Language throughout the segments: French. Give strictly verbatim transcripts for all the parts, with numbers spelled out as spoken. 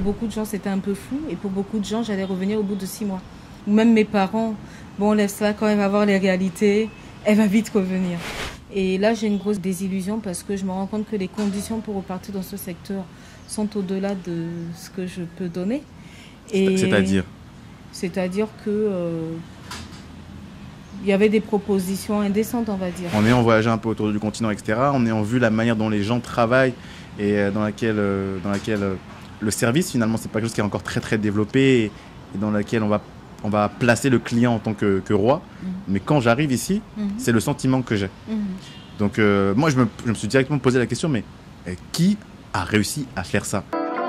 beaucoup de gens, c'était un peu fou. Et pour beaucoup de gens, j'allais revenir au bout de six mois. Ou même mes parents, bon, laisse ça, quand elle va voir les réalités, elle va vite revenir. Et là, j'ai une grosse désillusion parce que je me rends compte que les conditions pour repartir dans ce secteur sont au-delà de ce que je peux donner. C'est-à-dire C'est-à-dire que euh, il y avait des propositions indécentes, on va dire. En ayant voyagé un peu autour du continent, et cetera, en ayant vu la manière dont les gens travaillent et dans laquelle, dans laquelle le service, finalement, c'est pas quelque chose qui est encore très, très développé et dans laquelle on va, on va placer le client en tant que, que roi. Mmh. Mais quand j'arrive ici, mmh. c'est le sentiment que j'ai. Mmh. Donc, euh, moi, je me, je me suis directement posé la question, mais euh, qui a réussi à faire ça?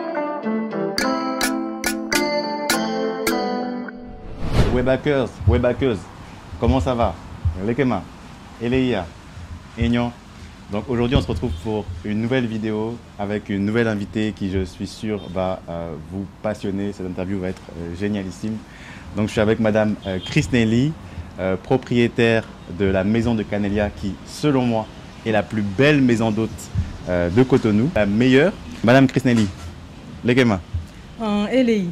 Webhackers, webhackers, comment ça va? Lekema, Eleia, Aignan. Donc aujourd'hui, on se retrouve pour une nouvelle vidéo avec une nouvelle invitée qui, je suis sûr, va euh, vous passionner. Cette interview va être euh, génialissime. Donc je suis avec Madame euh, Chris Nelly, euh, propriétaire de la maison de Canelia qui, selon moi, est la plus belle maison d'hôtes euh, de Cotonou. La meilleure. Madame Chris Nelly, Lekema. En L I.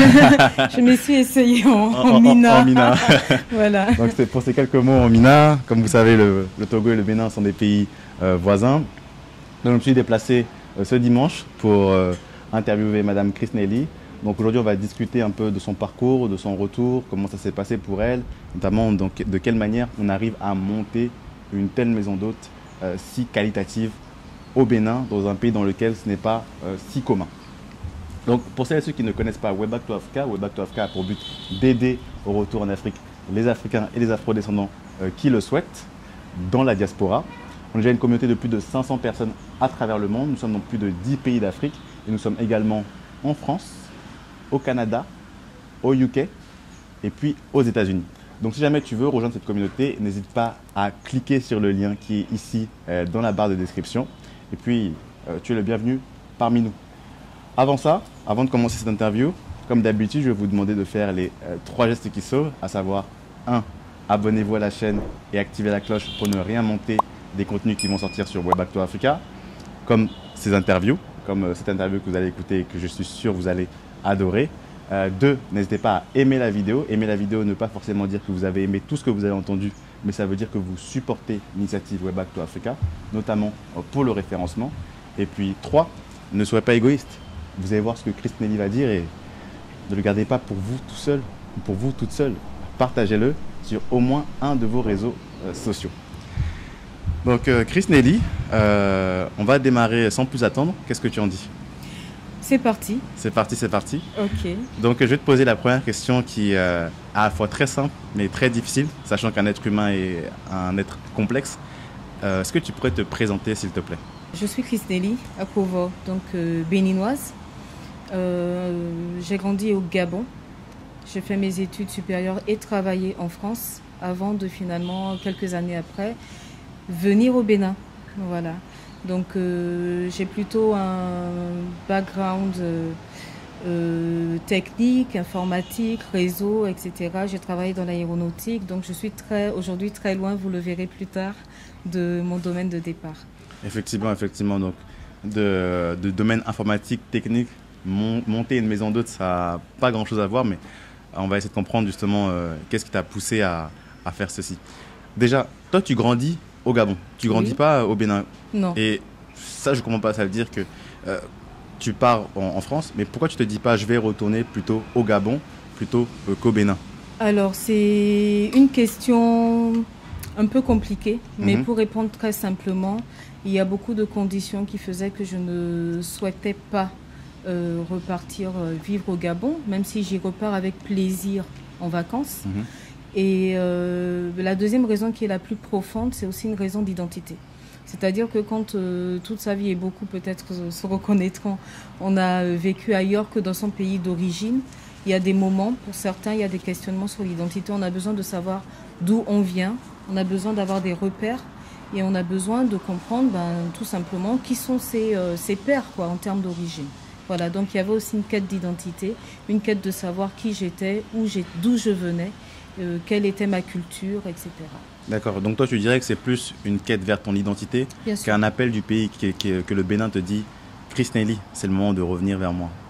Je me suis essayée en, en, en, en Mina. En, en Mina. Voilà. Donc c'est pour ces quelques mots en Mina. Comme vous savez, le, le Togo et le Bénin sont des pays euh, voisins. Donc je me suis déplacé euh, ce dimanche pour euh, interviewer Madame Chris Nelly. Donc aujourd'hui, on va discuter un peu de son parcours, de son retour, comment ça s'est passé pour elle, notamment donc, de quelle manière on arrive à monter une telle maison d'hôtes euh, si qualitative au Bénin, dans un pays dans lequel ce n'est pas euh, si commun. Donc, pour celles et ceux qui ne connaissent pas Webback to Africa, Webback to Africa a pour but d'aider au retour en Afrique les Africains et les Afro-descendants euh, qui le souhaitent dans la diaspora. On est déjà une communauté de plus de cinq cents personnes à travers le monde. Nous sommes dans plus de dix pays d'Afrique et nous sommes également en France, au Canada, au U K et puis aux États-Unis. Donc, si jamais tu veux rejoindre cette communauté, n'hésite pas à cliquer sur le lien qui est ici euh, dans la barre de description. Et puis, euh, tu es le bienvenu parmi nous. Avant ça, avant de commencer cette interview, comme d'habitude, je vais vous demander de faire les euh, trois gestes qui sauvent, à savoir un. Abonnez-vous à la chaîne et activez la cloche pour ne rien manquer des contenus qui vont sortir sur Webback to Africa, comme ces interviews, comme euh, cette interview que vous allez écouter et que je suis sûr vous allez adorer. Euh, deux. N'hésitez pas à aimer la vidéo. Aimer la vidéo ne pas forcément dire que vous avez aimé tout ce que vous avez entendu, mais ça veut dire que vous supportez l'initiative Webback to Africa, notamment euh, pour le référencement. Et puis trois. Ne soyez pas égoïste. Vous allez voir ce que Chris Nelly va dire et ne le gardez pas pour vous tout seul ou pour vous toute seule. Partagez-le sur au moins un de vos réseaux euh, sociaux. Donc euh, Chris Nelly, euh, on va démarrer sans plus attendre. Qu'est-ce que tu en dis? C'est parti. C'est parti, c'est parti. Ok. Donc je vais te poser la première question qui est euh, à la fois très simple mais très difficile, sachant qu'un être humain est un être complexe. Euh, Est-ce que tu pourrais te présenter s'il te plaît? Je suis Chris Nelly, Akovo, donc euh, béninoise. Euh, j'ai grandi au Gabon. J'ai fait mes études supérieures et travaillé en France avant de finalement, quelques années après, venir au Bénin. Voilà. Donc euh, j'ai plutôt un background euh, euh, technique, informatique, réseau, et cetera. J'ai travaillé dans l'aéronautique, donc je suis très, aujourd'hui très loin, vous le verrez plus tard, de mon domaine de départ. Effectivement, effectivement. Donc, de, de domaine informatique, technique, mon, monter une maison d'hôtes, ça n'a pas grand-chose à voir, mais on va essayer de comprendre justement euh, qu'est-ce qui t'a poussé à, à faire ceci. Déjà, toi, tu grandis au Gabon. Tu grandis oui. pas au Bénin. Non. Et ça, je ne comprends pas. Ça veut dire que euh, tu pars en, en France, mais pourquoi tu ne te dis pas je vais retourner plutôt au Gabon plutôt euh, qu'au Bénin? Alors, c'est une question un peu compliquée, mais mm-hmm. pour répondre très simplement, il y a beaucoup de conditions qui faisaient que je ne souhaitais pas euh, repartir euh, vivre au Gabon, même si j'y repars avec plaisir en vacances. Mmh. Et euh, la deuxième raison qui est la plus profonde, c'est aussi une raison d'identité. C'est-à-dire que quand euh, toute sa vie, et beaucoup peut-être se reconnaîtront, on a vécu ailleurs que dans son pays d'origine, il y a des moments, pour certains, il y a des questionnements sur l'identité. On a besoin de savoir d'où on vient, on a besoin d'avoir des repères. Et on a besoin de comprendre ben, tout simplement qui sont ses, euh, ses pères quoi, en termes d'origine. Voilà, donc il y avait aussi une quête d'identité, une quête de savoir qui j'étais, d'où je venais, euh, quelle était ma culture, et cetera. D'accord, donc toi tu dirais que c'est plus une quête vers ton identité qu'un appel du pays qui, qui, que le Bénin te dit « Chris Nelly, c'est le moment de revenir vers moi ».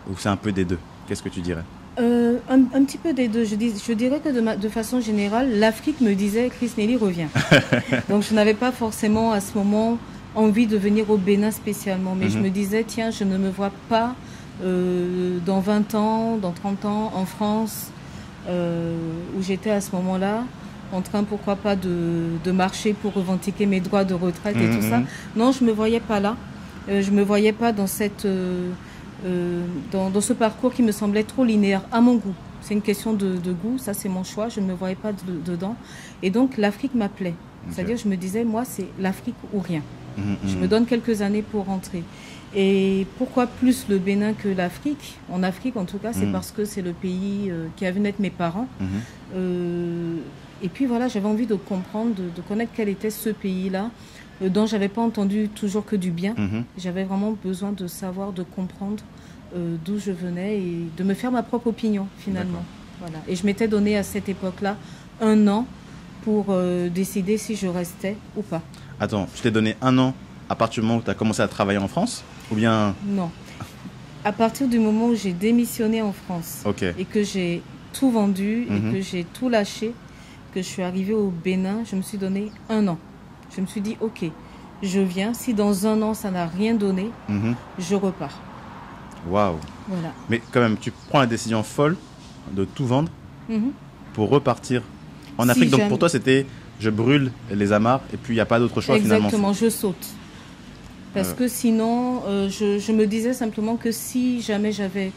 ou c'est un peu des deux? Qu'est-ce que tu dirais? Euh, un, un petit peu des deux. Je, dis, je dirais que de, ma, de façon générale, l'Afrique me disait Chris Nelly revient. Donc je n'avais pas forcément à ce moment envie de venir au Bénin spécialement. Mais mm-hmm. je me disais, tiens, je ne me vois pas euh, dans vingt ans, dans trente ans, en France, euh, où j'étais à ce moment-là, en train, pourquoi pas, de, de marcher pour revendiquer mes droits de retraite mm-hmm. et tout ça. Non, je ne me voyais pas là. Euh, je ne me voyais pas dans cette... Euh, Euh, dans, dans ce parcours qui me semblait trop linéaire à mon goût. C'est une question de, de goût, ça c'est mon choix, je ne me voyais pas de, dedans. Et donc l'Afrique m'appelait. Okay. C'est-à-dire je me disais, moi c'est l'Afrique ou rien. Mmh, je mmh. me donne quelques années pour rentrer. Et pourquoi plus le Bénin que l'Afrique? En Afrique en tout cas, c'est mmh. parce que c'est le pays euh, qui a vu naître mes parents. Mmh. Euh, et puis voilà, j'avais envie de comprendre, de, de connaître quel était ce pays-là, euh, dont je n'avais pas entendu toujours que du bien. Mmh. J'avais vraiment besoin de savoir, de comprendre Euh, d'où je venais et de me faire ma propre opinion finalement. Voilà. Et je m'étais donné à cette époque-là un an pour euh, décider si je restais ou pas. Attends, je t'ai donné un an à partir du moment où tu as commencé à travailler en France ou bien... Non. À partir du moment où j'ai démissionné en France okay. et que j'ai tout vendu mm-hmm. et que j'ai tout lâché, que je suis arrivée au Bénin, je me suis donné un an. Je me suis dit, ok, je viens. Si dans un an ça n'a rien donné, mm-hmm. je repars. Waouh. Voilà. Mais quand même, tu prends la décision folle de tout vendre mm-hmm. pour repartir en Afrique. Si Donc pour toi, c'était je brûle les amarres et puis il n'y a pas d'autre choix Exactement, finalement. Exactement, je saute. Parce euh... que sinon, euh, je, je me disais simplement que si jamais j'avais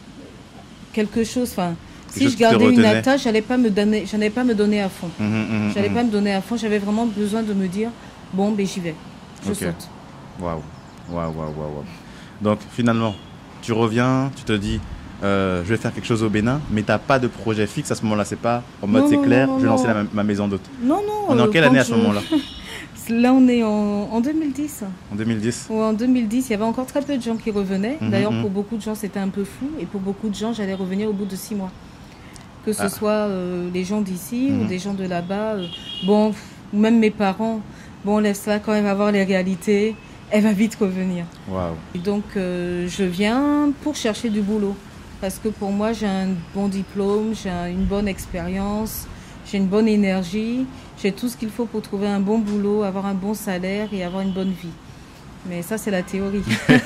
quelque chose, enfin, si je gardais une attache, je n'allais pas me donner, j'allais pas me donner à fond. Mmh, mmh, j'allais mmh. pas me donner à fond. J'avais vraiment besoin de me dire, bon, ben j'y vais, je okay. saute. Waouh, waouh, waouh, waouh. Donc finalement, tu reviens, tu te dis, euh, je vais faire quelque chose au Bénin, mais tu n'as pas de projet fixe à ce moment-là. C'est pas en mode, c'est clair, non, je vais lancer la, ma maison d'hôte. Non, non. On est en quelle année à ce je... moment-là? Là, on est en, en deux mille dix. En deux mille dix ouais, en deux mille dix, il y avait encore très peu de gens qui revenaient. Mmh, D'ailleurs, mmh. pour beaucoup de gens, c'était un peu fou. Et pour beaucoup de gens, j'allais revenir au bout de six mois. Que ce ah. soit euh, les gens d'ici mmh. ou des gens de là-bas. Euh, bon, même mes parents, bon, laisse ça quand même avoir les réalités. Elle va vite revenir. Wow. Et donc, euh, je viens pour chercher du boulot. Parce que pour moi, j'ai un bon diplôme, j'ai un, une bonne expérience, j'ai une bonne énergie, j'ai tout ce qu'il faut pour trouver un bon boulot, avoir un bon salaire et avoir une bonne vie. Mais ça, c'est la théorie.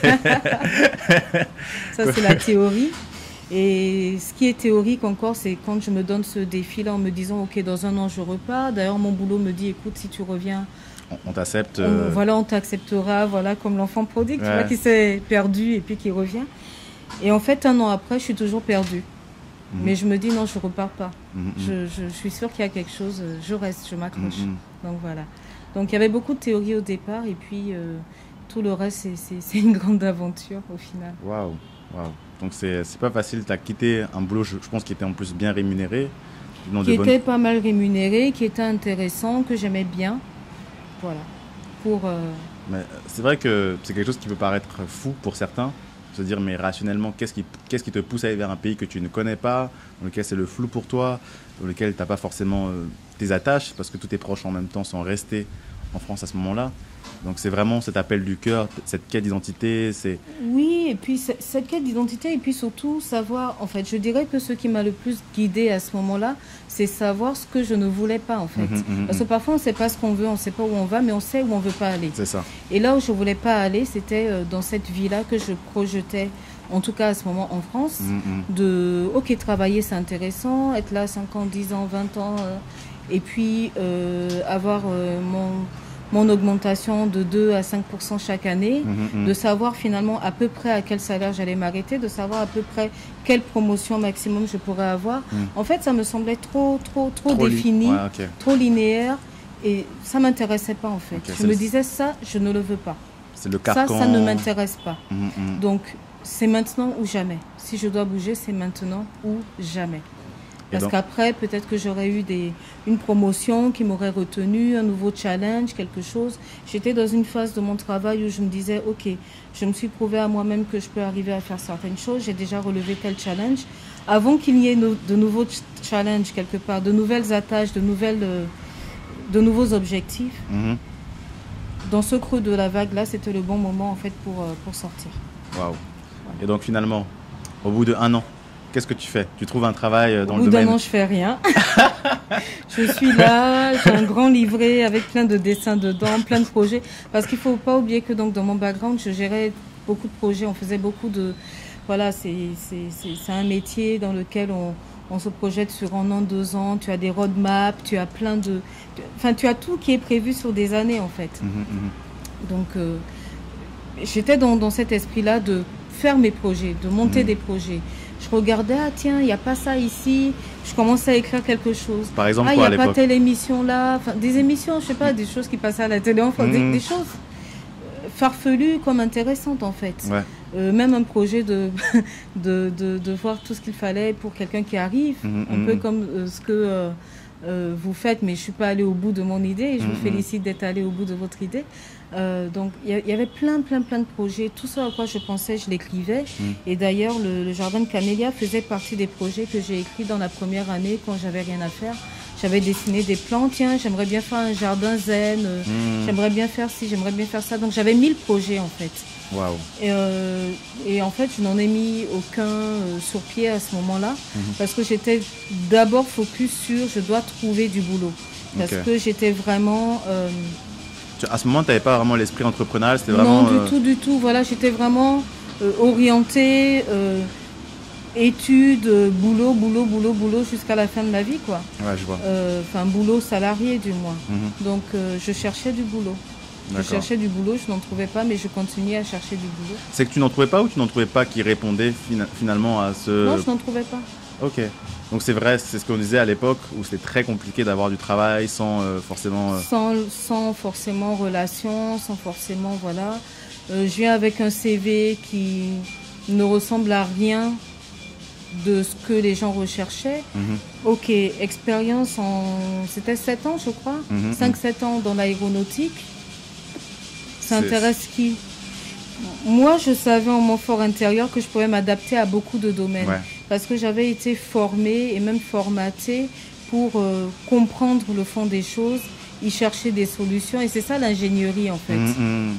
Ça, c'est la théorie. Et ce qui est théorique encore, c'est quand je me donne ce défi-là en me disant, OK, dans un an, je repars. D'ailleurs, mon boulot me dit, écoute, si tu reviens... On t'accepte. Euh... Voilà, on t'acceptera, voilà, comme l'enfant prodigue, ouais. tu vois, qui s'est perdu et puis qui revient. Et en fait, un an après, je suis toujours perdue. Mmh. Mais je me dis, non, je ne repars pas. Mmh. Je, je, je suis sûre qu'il y a quelque chose, je reste, je m'accroche. Mmh. Donc voilà. Donc il y avait beaucoup de théories au départ et puis euh, tout le reste, c'est une grande aventure au final. Waouh, waouh. Donc c'est pas facile, tu as quitté un boulot, je, je pense, qui était en plus bien rémunéré. Qui était bonnes... pas mal rémunéré, qui était intéressant, que j'aimais bien. Voilà. Pour, euh... Mais c'est vrai que c'est quelque chose qui peut paraître fou pour certains, se dire mais rationnellement, qu'est-ce qui, qu'est-ce qui te pousse à aller vers un pays que tu ne connais pas, dans lequel c'est le flou pour toi, dans lequel tu n'as pas forcément euh, tes attaches, parce que tous tes proches en même temps sont restés en France à ce moment-là. Donc c'est vraiment cet appel du cœur, cette quête d'identité. Oui, et puis cette quête d'identité, et puis surtout savoir, en fait, je dirais que ce qui m'a le plus guidée à ce moment-là, c'est savoir ce que je ne voulais pas, en fait. Mmh, mmh, Parce que parfois, on ne sait pas ce qu'on veut, on ne sait pas où on va, mais on sait où on ne veut pas aller. C'est ça. Et là où je ne voulais pas aller, c'était dans cette vie-là que je projetais, en tout cas à ce moment en France, mmh, de, ok, travailler, c'est intéressant, être là cinq ans, dix ans, vingt ans, euh, et puis euh, avoir euh, mon... mon augmentation de deux à cinq pour cent chaque année, mmh, mmh. de savoir finalement à peu près à quel salaire j'allais m'arrêter, de savoir à peu près quelle promotion maximum je pourrais avoir. Mmh. En fait, ça me semblait trop, trop, trop, trop défini, ouais, okay. trop linéaire, et ça ne m'intéressait pas en fait. Okay, je me disais, ça, je ne le veux pas. C'est le carcan. Ça, ça ne m'intéresse pas. Mmh, mmh. Donc, c'est maintenant ou jamais. Si je dois bouger, c'est maintenant ou jamais. Parce qu'après, peut-être que j'aurais eu des, une promotion qui m'aurait retenu, un nouveau challenge, quelque chose. J'étais dans une phase de mon travail où je me disais, OK, je me suis prouvé à moi-même que je peux arriver à faire certaines choses. J'ai déjà relevé tel challenge. Avant qu'il y ait no, de nouveaux challenges quelque part, de nouvelles attaches, de, nouvelles, de nouveaux objectifs, mm-hmm. dans ce creux de la vague-là, c'était le bon moment en fait pour, pour sortir. Waouh. Et donc finalement, au bout d'un an, qu'est-ce que tu fais? Tu trouves un travail dans le domaine? Au bout d'un an, je fais rien. Je suis là, j'ai un grand livret avec plein de dessins dedans, plein de projets. Parce qu'il ne faut pas oublier que donc, dans mon background, je gérais beaucoup de projets. On faisait beaucoup de... Voilà, c'est un métier dans lequel on, on se projette sur un an, deux ans. Tu as des roadmaps, tu as plein de... Enfin, tu as tout qui est prévu sur des années, en fait. Mmh, mmh. Donc, euh, j'étais dans, dans cet esprit-là de faire mes projets, de monter mmh. des projets. Je regardais, ah tiens, il n'y a pas ça ici. Je commençais à écrire quelque chose. Par exemple, ah, quoi, il n'y a pas telle émission là. Enfin, des émissions, je sais pas, des choses qui passaient à la télé, enfin, mmh. des, des choses farfelues comme intéressantes en fait. Ouais. Euh, même un projet de, de, de, de voir tout ce qu'il fallait pour quelqu'un qui arrive, mmh. un peu comme euh, ce que euh, euh, vous faites, mais je ne suis pas allée au bout de mon idée. Je mmh. vous félicite d'être allé au bout de votre idée. Euh, donc il y, y avait plein plein plein de projets, tout ça à quoi je pensais je l'écrivais mmh. et d'ailleurs le, le jardin de Camélia faisait partie des projets que j'ai écrits dans la première année quand j'avais rien à faire. J'avais dessiné des plans, tiens j'aimerais bien faire un jardin zen, euh, mmh. j'aimerais bien faire ci, j'aimerais bien faire ça, donc j'avais mille projets en fait. Wow. Et, euh, et en fait je n'en ai mis aucun euh, sur pied à ce moment-là mmh. parce que j'étais d'abord focus sur je dois trouver du boulot parce okay. que j'étais vraiment... Euh, à ce moment, tu n'avais pas vraiment l'esprit entrepreneurial, c'était vraiment... Non, du euh... tout, du tout. Voilà, j'étais vraiment euh, orientée, euh, études, euh, boulot, boulot, boulot, boulot, jusqu'à la fin de ma vie, quoi. Ouais, je vois. Enfin, euh, boulot salarié, du moins. Mm-hmm. Donc, euh, je cherchais du boulot. Je cherchais du boulot, je n'en trouvais pas, mais je continuais à chercher du boulot. C'est que tu n'en trouvais pas ou tu n'en trouvais pas qui répondait fina finalement à ce... Non, je n'en trouvais pas. Ok. Donc c'est vrai, c'est ce qu'on disait à l'époque où c'était très compliqué d'avoir du travail sans euh, forcément... Euh... Sans, sans forcément relation, sans forcément, voilà. Euh, je viens avec un C V qui ne ressemble à rien de ce que les gens recherchaient. Mm-hmm. Ok, expérience en... C'était sept ans, je crois. Mm-hmm. cinq sept ans dans l'aéronautique. Ça intéresse qui? Moi, je savais en mon fort intérieur que je pouvais m'adapter à beaucoup de domaines. Ouais. Parce que j'avais été formée et même formatée pour euh, comprendre le fond des choses, y chercher des solutions. Et c'est ça l'ingénierie, en fait. Mm-hmm.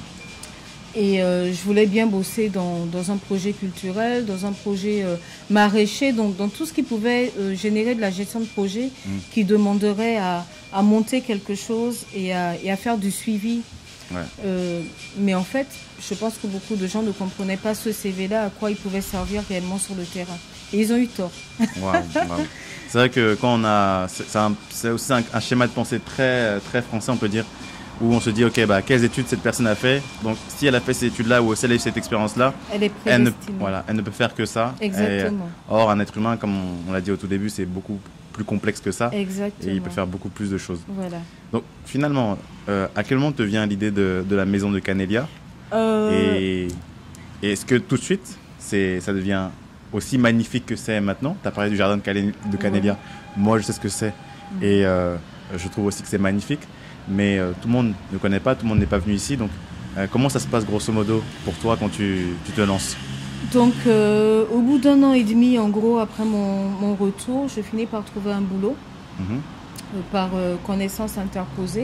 Et euh, je voulais bien bosser dans, dans un projet culturel, dans un projet euh, maraîcher, donc dans tout ce qui pouvait euh, générer de la gestion de projet, mm. qui demanderait à, à monter quelque chose et à, et à faire du suivi. Ouais. Euh, mais en fait, je pense que beaucoup de gens ne comprenaient pas ce C V-là, à quoi il pouvait servir réellement sur le terrain. Et ils ont eu tort. Wow, wow. C'est vrai que quand on a... C'est aussi un, un schéma de pensée très, très français, on peut dire, où on se dit, ok, bah, quelles études cette personne a fait. Donc, si elle a fait ces études-là ou si elle a eu cette expérience-là, elle, est elle, ne, voilà, elle ne peut faire que ça. Exactement. Et, or, un être humain, comme on, on l'a dit au tout début, c'est beaucoup plus complexe que ça. Exactement. Et il peut faire beaucoup plus de choses. Voilà. Donc, finalement, euh, à quel moment te vient l'idée de, de la maison de Camélia euh... Et, et est-ce que tout de suite, ça devient aussi magnifique que c'est maintenant? Tu as parlé du jardin de, Calé de Camélia. Ouais. Moi, je sais ce que c'est. Mmh. Et euh, je trouve aussi que c'est magnifique. Mais euh, tout le monde ne connaît pas, tout le monde n'est pas venu ici. Donc, euh, comment ça se passe grosso modo pour toi quand tu, tu te lances? Donc, euh, au bout d'un an et demi, en gros, après mon, mon retour, je finis par trouver un boulot, mmh. euh, par euh, connaissance interposée.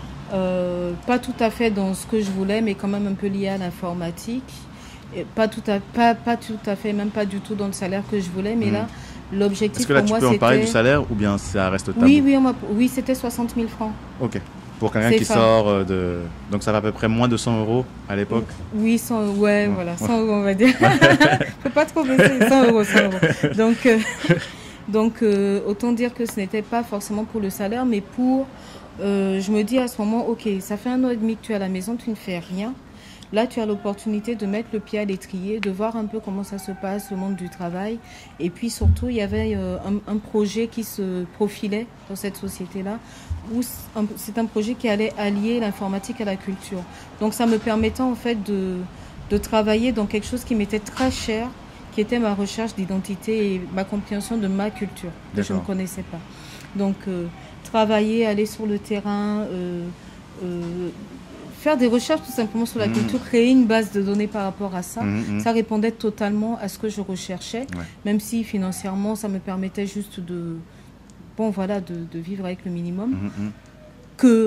Euh, pas tout à fait dans ce que je voulais, mais quand même un peu lié à l'informatique. Pas tout à, pas, pas tout à fait, même pas du tout dans le salaire que je voulais, mais mmh. là, l'objectif pour moi, c'était... Est-ce que là, tu peux en parler du salaire ou bien ça reste tabou? Oui, oui, oui, c'était soixante mille francs. Ok. Pour quelqu'un qui sort de... Donc ça va à peu près moins de cent euros à l'époque? Oui, cent, ouais, ouais, voilà, cent euros on va dire. Il ne faut pas trop baisser, cent euros, cent euros. Donc, euh, donc euh, autant dire que ce n'était pas forcément pour le salaire, mais pour... Euh, je me dis à ce moment, ok, ça fait un an et demi que tu es à la maison, tu ne fais rien. Là, tu as l'opportunité de mettre le pied à l'étrier, de voir un peu comment ça se passe, le monde du travail. Et puis surtout, il y avait euh, un, un projet qui se profilait dans cette société-là, où c'est un projet qui allait allier l'informatique à la culture. Donc ça me permettait en fait de, de travailler dans quelque chose qui m'était très cher, qui était ma recherche d'identité et ma compréhension de ma culture, que je ne connaissais pas. Donc euh, travailler, aller sur le terrain, euh, euh, faire des recherches tout simplement sur la mmh. culture, créer une base de données par rapport à ça, mmh. ça répondait totalement à ce que je recherchais, ouais. même si financièrement ça me permettait juste de, bon, voilà, de, de vivre avec le minimum, mmh. que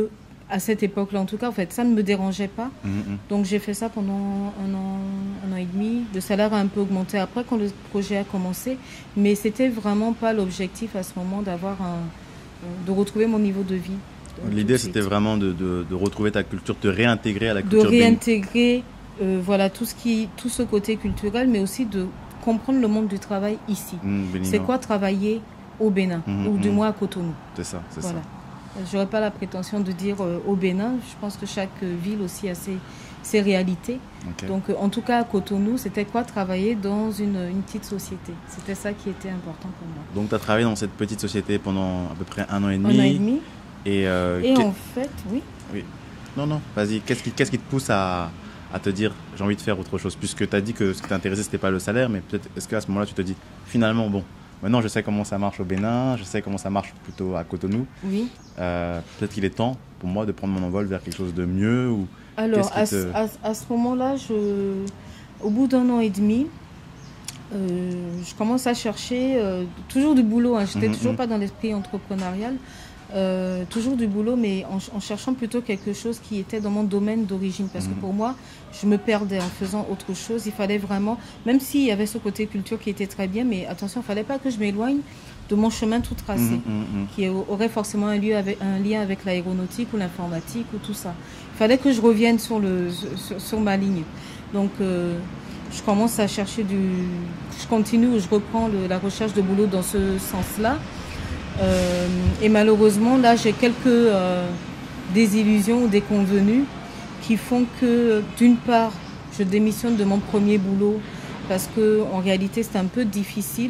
à cette époque-là, en tout cas, en fait, ça ne me dérangeait pas. Mm -hmm. Donc, j'ai fait ça pendant un an, un an et demi. Le salaire a un peu augmenté après quand le projet a commencé. Mais c'était vraiment pas l'objectif à ce moment d'avoir un, de retrouver mon niveau de vie. L'idée, c'était vraiment de, de, de retrouver ta culture, de réintégrer à la culture. De réintégrer, euh, voilà, tout ce qui, tout ce côté culturel, mais aussi de comprendre le monde du travail ici. Mmh, c'est quoi travailler au Bénin, mmh, ou du mmh. moins à Cotonou. C'est ça, c'est voilà. ça. Je n'aurais pas la prétention de dire euh, au Bénin. Je pense que chaque ville aussi a ses, ses réalités. Okay. Donc, euh, en tout cas, à Cotonou, c'était quoi travailler dans une, une petite société. C'était ça qui était important pour moi. Donc, tu as travaillé dans cette petite société pendant à peu près un an et demi. Un an et demi. Et, euh, et en fait, oui. Oui. Non, non, vas-y. Qu'est-ce qui, qu'est-ce qui te pousse à, à te dire j'ai envie de faire autre chose? Puisque tu as dit que ce qui t'intéressait, ce n'était pas le salaire, mais peut-être est-ce qu'à ce moment-là, tu te dis finalement, bon, maintenant je sais comment ça marche au Bénin, je sais comment ça marche plutôt à Cotonou. Oui. Euh, peut-être qu'il est temps pour moi de prendre mon envol vers quelque chose de mieux ou Alors, à, te... à, à ce moment-là, je... au bout d'un an et demi, euh, je commence à chercher euh, toujours du boulot. Hein. Je n'étais mmh, toujours mmh. pas dans l'esprit entrepreneurial. Euh, toujours du boulot, mais en, en cherchant plutôt quelque chose qui était dans mon domaine d'origine. Parce mmh. que pour moi, je me perdais en faisant autre chose. Il fallait vraiment, même s'il y avait ce côté culture qui était très bien, mais attention, il ne fallait pas que je m'éloigne de mon chemin tout tracé, mmh, mmh. qui aurait forcément un, lieu avec, un lien avec l'aéronautique ou l'informatique ou tout ça. Il fallait que je revienne sur, le, sur, sur ma ligne. Donc, euh, je commence à chercher du... Je continue, je reprends le, la recherche de boulot dans ce sens-là. Euh, et malheureusement, là, j'ai quelques euh, désillusions ou déconvenues qui font que, d'une part, je démissionne de mon premier boulot parce qu'en réalité, c'était un peu difficile.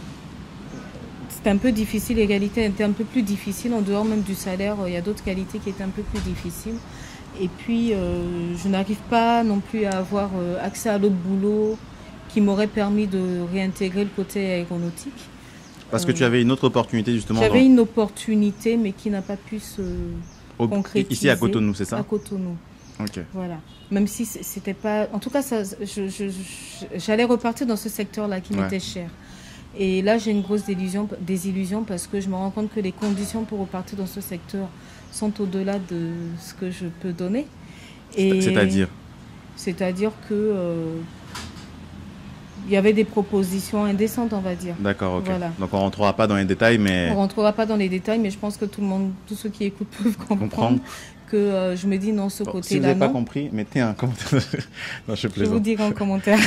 C'était un peu difficile, les réalités étaient un peu plus difficiles. En dehors même du salaire, il y a d'autres qualités qui étaient un peu plus difficiles. Et puis, euh, je n'arrive pas non plus à avoir euh, accès à l'autre boulot qui m'aurait permis de réintégrer le côté aéronautique. Parce que tu avais une autre opportunité justement. J'avais dans... une opportunité, mais qui n'a pas pu se Au... concrétiser. Ici à Cotonou, c'est ça? À Cotonou. Ok. Voilà. Même si c'était pas. En tout cas, ça, je, je, je, j'allais repartir dans ce secteur-là qui ouais. m'était cher. Et là, j'ai une grosse désillusion, désillusion parce que je me rends compte que les conditions pour repartir dans ce secteur sont au-delà de ce que je peux donner. C'est-à-dire? C'est-à-dire que. Euh, il y avait des propositions indécentes, on va dire. D'accord, ok. Voilà. Donc on ne rentrera pas dans les détails, mais... On ne rentrera pas dans les détails, mais je pense que tout le monde, tous ceux qui écoutent peuvent comprendre, comprendre. que euh, je me dis non, ce bon, côté-là, si vous n'avez pas compris, mettez un commentaire. Non, je plaisante. Je vous dirai en commentaire.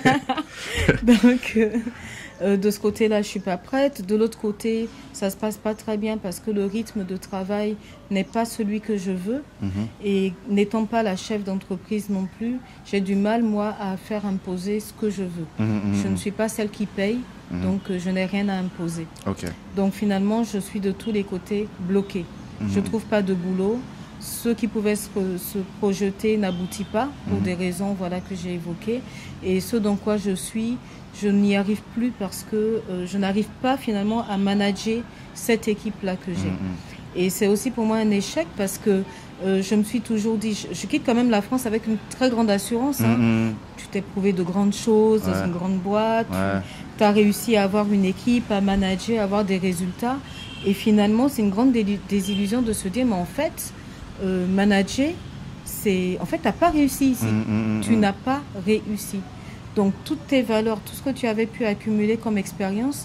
Donc, euh, euh, de ce côté-là, je ne suis pas prête. De l'autre côté, ça ne se passe pas très bien parce que le rythme de travail n'est pas celui que je veux. Mm-hmm. Et n'étant pas la chef d'entreprise non plus, j'ai du mal, moi, à faire imposer ce que je veux. Mm-hmm. Je ne suis pas celle qui paye, mm-hmm. donc euh, je n'ai rien à imposer. Okay. Donc finalement, je suis de tous les côtés bloquée. Mm-hmm. Je ne trouve pas de boulot. Ce qui pouvait se, se projeter n'aboutit pas pour mmh. des raisons voilà, que j'ai évoquées. Et ce dans quoi je suis, je n'y arrive plus parce que euh, je n'arrive pas finalement à manager cette équipe-là que j'ai. Mmh. Et c'est aussi pour moi un échec parce que euh, je me suis toujours dit, je, je quitte quand même la France avec une très grande assurance. Hein. Mmh. Tu t'es prouvé de grandes choses ouais. dans une grande boîte, ouais. tu as réussi à avoir une équipe, à manager, à avoir des résultats. Et finalement, c'est une grande désillusion de se dire, mais en fait, Euh, manager, c'est en fait, tu n'as pas réussi ici. Mmh, mmh, tu mmh. n'as pas réussi. Donc, toutes tes valeurs, tout ce que tu avais pu accumuler comme expérience,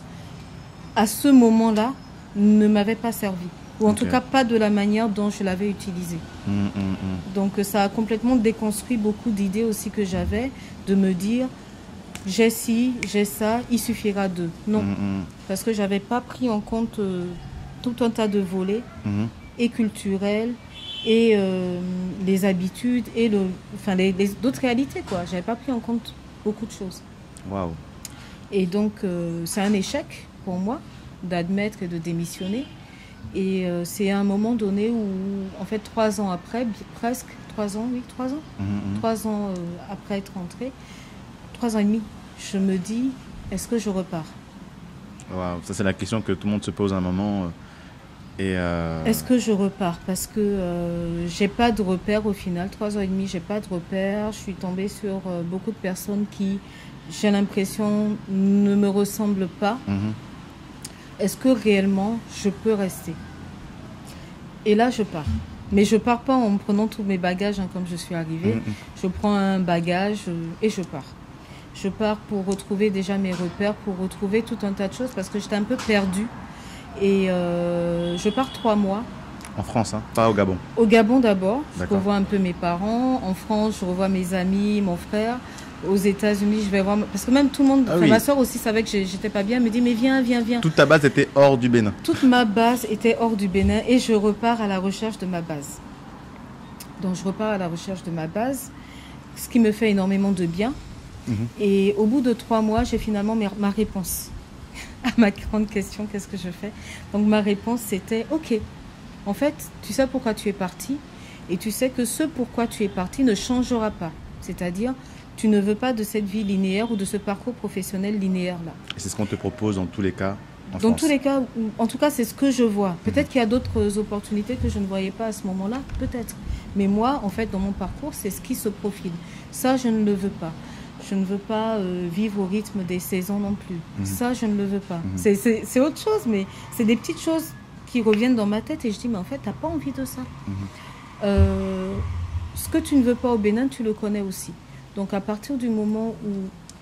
à ce moment-là, ne m'avait pas servi. Ou en okay. tout cas, pas de la manière dont je l'avais utilisé. Mmh, mmh. Donc, ça a complètement déconstruit beaucoup d'idées aussi que j'avais, de me dire, j'ai ci, j'ai ça, il suffira de. Non, mmh. parce que je n'avais pas pris en compte euh, tout un tas de volets, mmh. et culturels, et euh, les habitudes et le, enfin les, les d'autres réalités quoi. J'avais pas pris en compte beaucoup de choses. Waouh. Et donc euh, c'est un échec pour moi d'admettre et de démissionner. Et euh, c'est à un moment donné où en fait trois ans après, presque trois ans, oui trois ans, mm-hmm. trois ans euh, après être rentrée, trois ans et demi, je me dis est-ce que je repars? Waouh, ça c'est la question que tout le monde se pose à un moment. Euh... Et euh... Est-ce que je repars? Parce que euh, j'ai pas de repères au final. Trois ans et demi, j'ai pas de repères. Je suis tombée sur euh, beaucoup de personnes qui, j'ai l'impression, ne me ressemblent pas. Mm-hmm. Est-ce que réellement je peux rester? Et là, je pars. Mais je pars pas en prenant tous mes bagages hein, comme je suis arrivée. Mm-hmm. Je prends un bagage euh, et je pars. Je pars pour retrouver déjà mes repères, pour retrouver tout un tas de choses parce que j'étais un peu perdue. Et euh, je pars trois mois. En France, hein, pas au Gabon. Au Gabon d'abord. Je D'accord. revois un peu mes parents. En France, je revois mes amis, mon frère. Aux États-Unis, je vais voir. Parce que même tout le monde, Ah enfin, oui. ma soeur aussi savait que j'ai- j'étais pas bien. Elle me dit mais viens, viens, viens. Toute ta base était hors du Bénin. Toute ma base était hors du Bénin et je repars à la recherche de ma base. Donc je repars à la recherche de ma base, ce qui me fait énormément de bien. Mhm. Et au bout de trois mois, j'ai finalement ma ma réponse à ma grande question, qu'est-ce que je fais? Donc ma réponse c'était, ok, en fait, tu sais pourquoi tu es parti et tu sais que ce pourquoi tu es parti ne changera pas. C'est-à-dire, tu ne veux pas de cette vie linéaire ou de ce parcours professionnel linéaire-là. Et c'est ce qu'on te propose dans tous les cas en Dans France. tous les cas, ou- en tout cas, c'est ce que je vois. Peut-être qu'il y a d'autres opportunités que je ne voyais pas à ce moment-là, peut-être. Mais moi, en fait, dans mon parcours, c'est ce qui se profile. Ça, je ne le veux pas. Je ne veux pas euh, vivre au rythme des saisons non plus. Mhm. Ça, je ne le veux pas. Mhm. C'est- C'est c'est autre chose, mais c'est des petites choses qui reviennent dans ma tête et je dis, mais en fait, tu n'as pas envie de ça. Mhm. Euh, ce que tu ne veux pas au Bénin, tu le connais aussi. Donc, à partir du moment où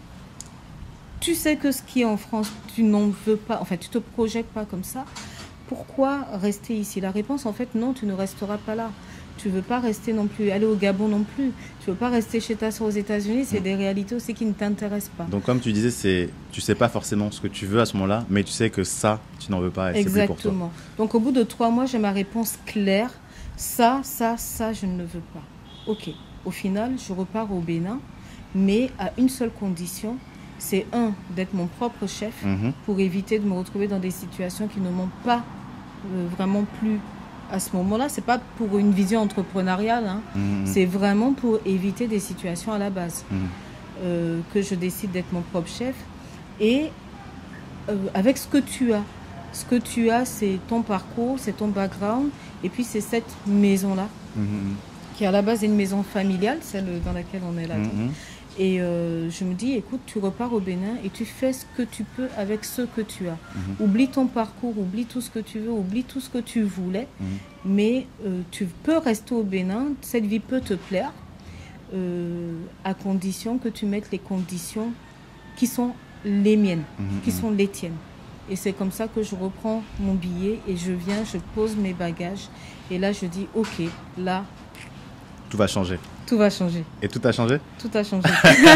tu sais que ce qui est en France, tu n'en veux pas, enfin, tu te projettes pas comme ça, pourquoi rester ici? La réponse, en fait, non, tu ne resteras pas là. Tu veux pas rester non plus, aller au Gabon non plus. Tu veux pas rester chez ta soeur aux États-Unis, c'est des réalités aussi qui ne t'intéressent pas. Donc comme tu disais, c'est tu sais pas forcément ce que tu veux à ce moment-là, mais tu sais que ça, tu n'en veux pas et c'est plus pour toi. Exactement. Donc, au bout de trois mois, j'ai ma réponse claire. Ça, ça, ça, je ne le veux pas. Ok. Au final, je repars au Bénin, mais à une seule condition, c'est un, d'être mon propre chef Mhm. pour éviter de me retrouver dans des situations qui ne m'ont pas euh, vraiment plu à ce moment-là. C'est pas pour une vision entrepreneuriale, hein. Mhm. C'est vraiment pour éviter des situations à la base Mhm. euh, que je décide d'être mon propre chef. Et euh, avec ce que tu as, ce que tu as, c'est ton parcours, c'est ton background, et puis c'est cette maison-là Mhm. qui à la base est une maison familiale, celle dans laquelle on est là. Mhm. Et euh, je me dis, écoute, tu repars au Bénin et tu fais ce que tu peux avec ce que tu as. Mhm. Oublie ton parcours, oublie tout ce que tu veux, oublie tout ce que tu voulais, Mhm. mais euh, tu peux rester au Bénin, cette vie peut te plaire, euh, à condition que tu mettes les conditions qui sont les miennes, Mhm. qui sont les tiennes. Et c'est comme ça que je reprends mon billet et je viens, je pose mes bagages. Et là, je dis, ok, là, Tout va changer. tout va changer. Et tout a changé? Tout a changé.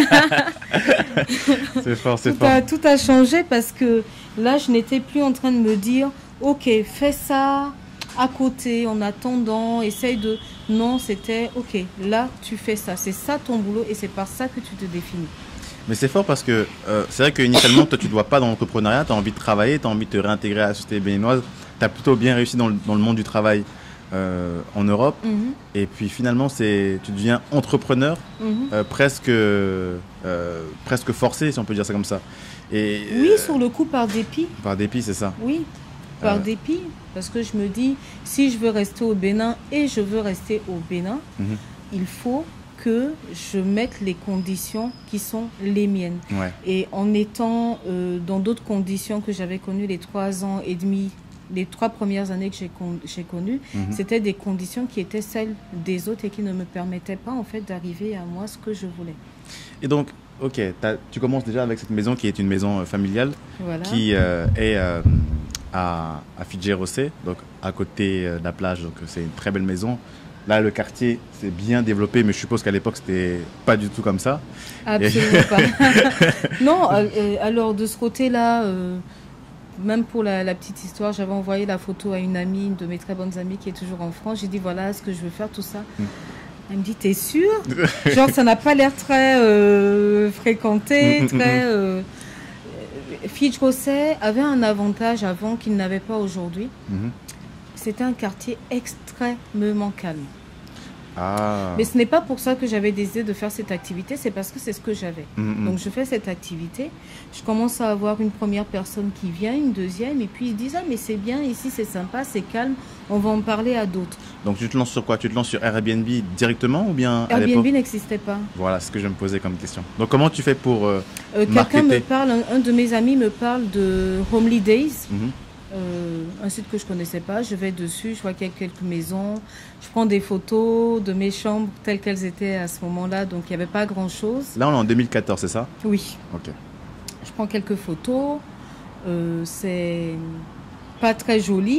C'est fort, c'est tout, fort. a, tout a changé parce que là, je n'étais plus en train de me dire, ok, fais ça à côté, en attendant, essaye de... Non, c'était, ok, là, tu fais ça. C'est ça ton boulot et c'est par ça que tu te définis. Mais c'est fort parce que euh, c'est vrai qu'initialement, toi, tu ne te vois pas dans l'entrepreneuriat, tu as envie de travailler, tu as envie de te réintégrer à la société béninoise. Tu as plutôt bien réussi dans le, dans le monde du travail euh, en Europe. Mhm, Et puis finalement, c'est, tu deviens entrepreneur, mhm. euh, presque, euh, presque forcé, si on peut dire ça comme ça. Et, Oui, euh, sur le coup, par dépit. par dépit, c'est ça. Oui, par Euh. dépit. Parce que je me dis, si je veux rester au Bénin et je veux rester au Bénin, Mhm. il faut que je mette les conditions qui sont les miennes. Ouais. Et en étant euh, dans d'autres conditions que j'avais connues les trois ans et demi, les trois premières années que j'ai con- j'ai connues, Mhm. c'était des conditions qui étaient celles des autres et qui ne me permettaient pas en fait d'arriver à moi ce que je voulais. Et donc, ok, t'as- tu commences déjà avec cette maison qui est une maison euh, familiale, Voilà. qui euh, est euh, à, à Fidjérosé, donc à côté euh, de la plage. Donc c'est une très belle maison. Là, le quartier s'est bien développé, mais je suppose qu'à l'époque, c'était pas du tout comme ça. Absolument pas. Non, euh, euh, alors de ce côté-là, euh, même pour la, la petite histoire, j'avais envoyé la photo à une amie, une de mes très bonnes amies qui est toujours en France. J'ai dit voilà ce que je veux faire, tout ça. Mm. Elle me dit t'es sûre? Genre ça n'a pas l'air très euh, fréquenté, Mm, mm, très. mm. Euh, Fidjrosé avait un avantage avant qu'il n'avait pas aujourd'hui. Mhm. C'était un quartier extrêmement calme. Ah. Mais ce n'est pas pour ça que j'avais décidé de faire cette activité, c'est parce que c'est ce que j'avais. Mhm. Donc je fais cette activité, je commence à avoir une première personne qui vient, une deuxième, et puis ils disent « Ah mais c'est bien, ici c'est sympa, c'est calme, on va en parler à d'autres. Donc tu te lances sur quoi? Tu te lances sur Airbnb directement ou bien » à Airbnb l'époque? n'existait pas. Voilà, c'est ce que je me posais comme question. Donc comment tu fais pour... euh, Euh, Quelqu'un Marketer. me parle, un, un de mes amis me parle de Homely Days. mhm. euh, un site que je connaissais pas. Je vais dessus, je vois qu'il y a quelques maisons. Je prends des photos de mes chambres telles qu'elles étaient à ce moment-là. Donc, il n'y avait pas grand-chose. Là, on est en deux mille quatorze, c'est ça? Oui. Ok. Je prends quelques photos. Euh, c'est pas très joli.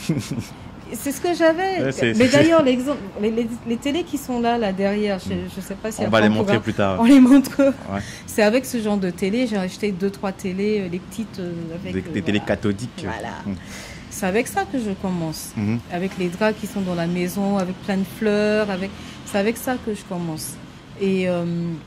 C'est ce que j'avais. Ouais, mais d'ailleurs, l'exemple, les, les, les télés qui sont là, là derrière, je ne sais pas si on va les montrer pourra, plus tard. On les montre. Ouais. C'est avec ce genre de télé. J'ai acheté deux, trois télés, les petites. Euh, avec, des euh, des voilà. télés cathodiques. Voilà. Mmh. C'est avec ça que je commence. Mmh. Avec les draps qui sont dans la maison, avec plein de fleurs. Avec... C'est avec ça que je commence. Et euh,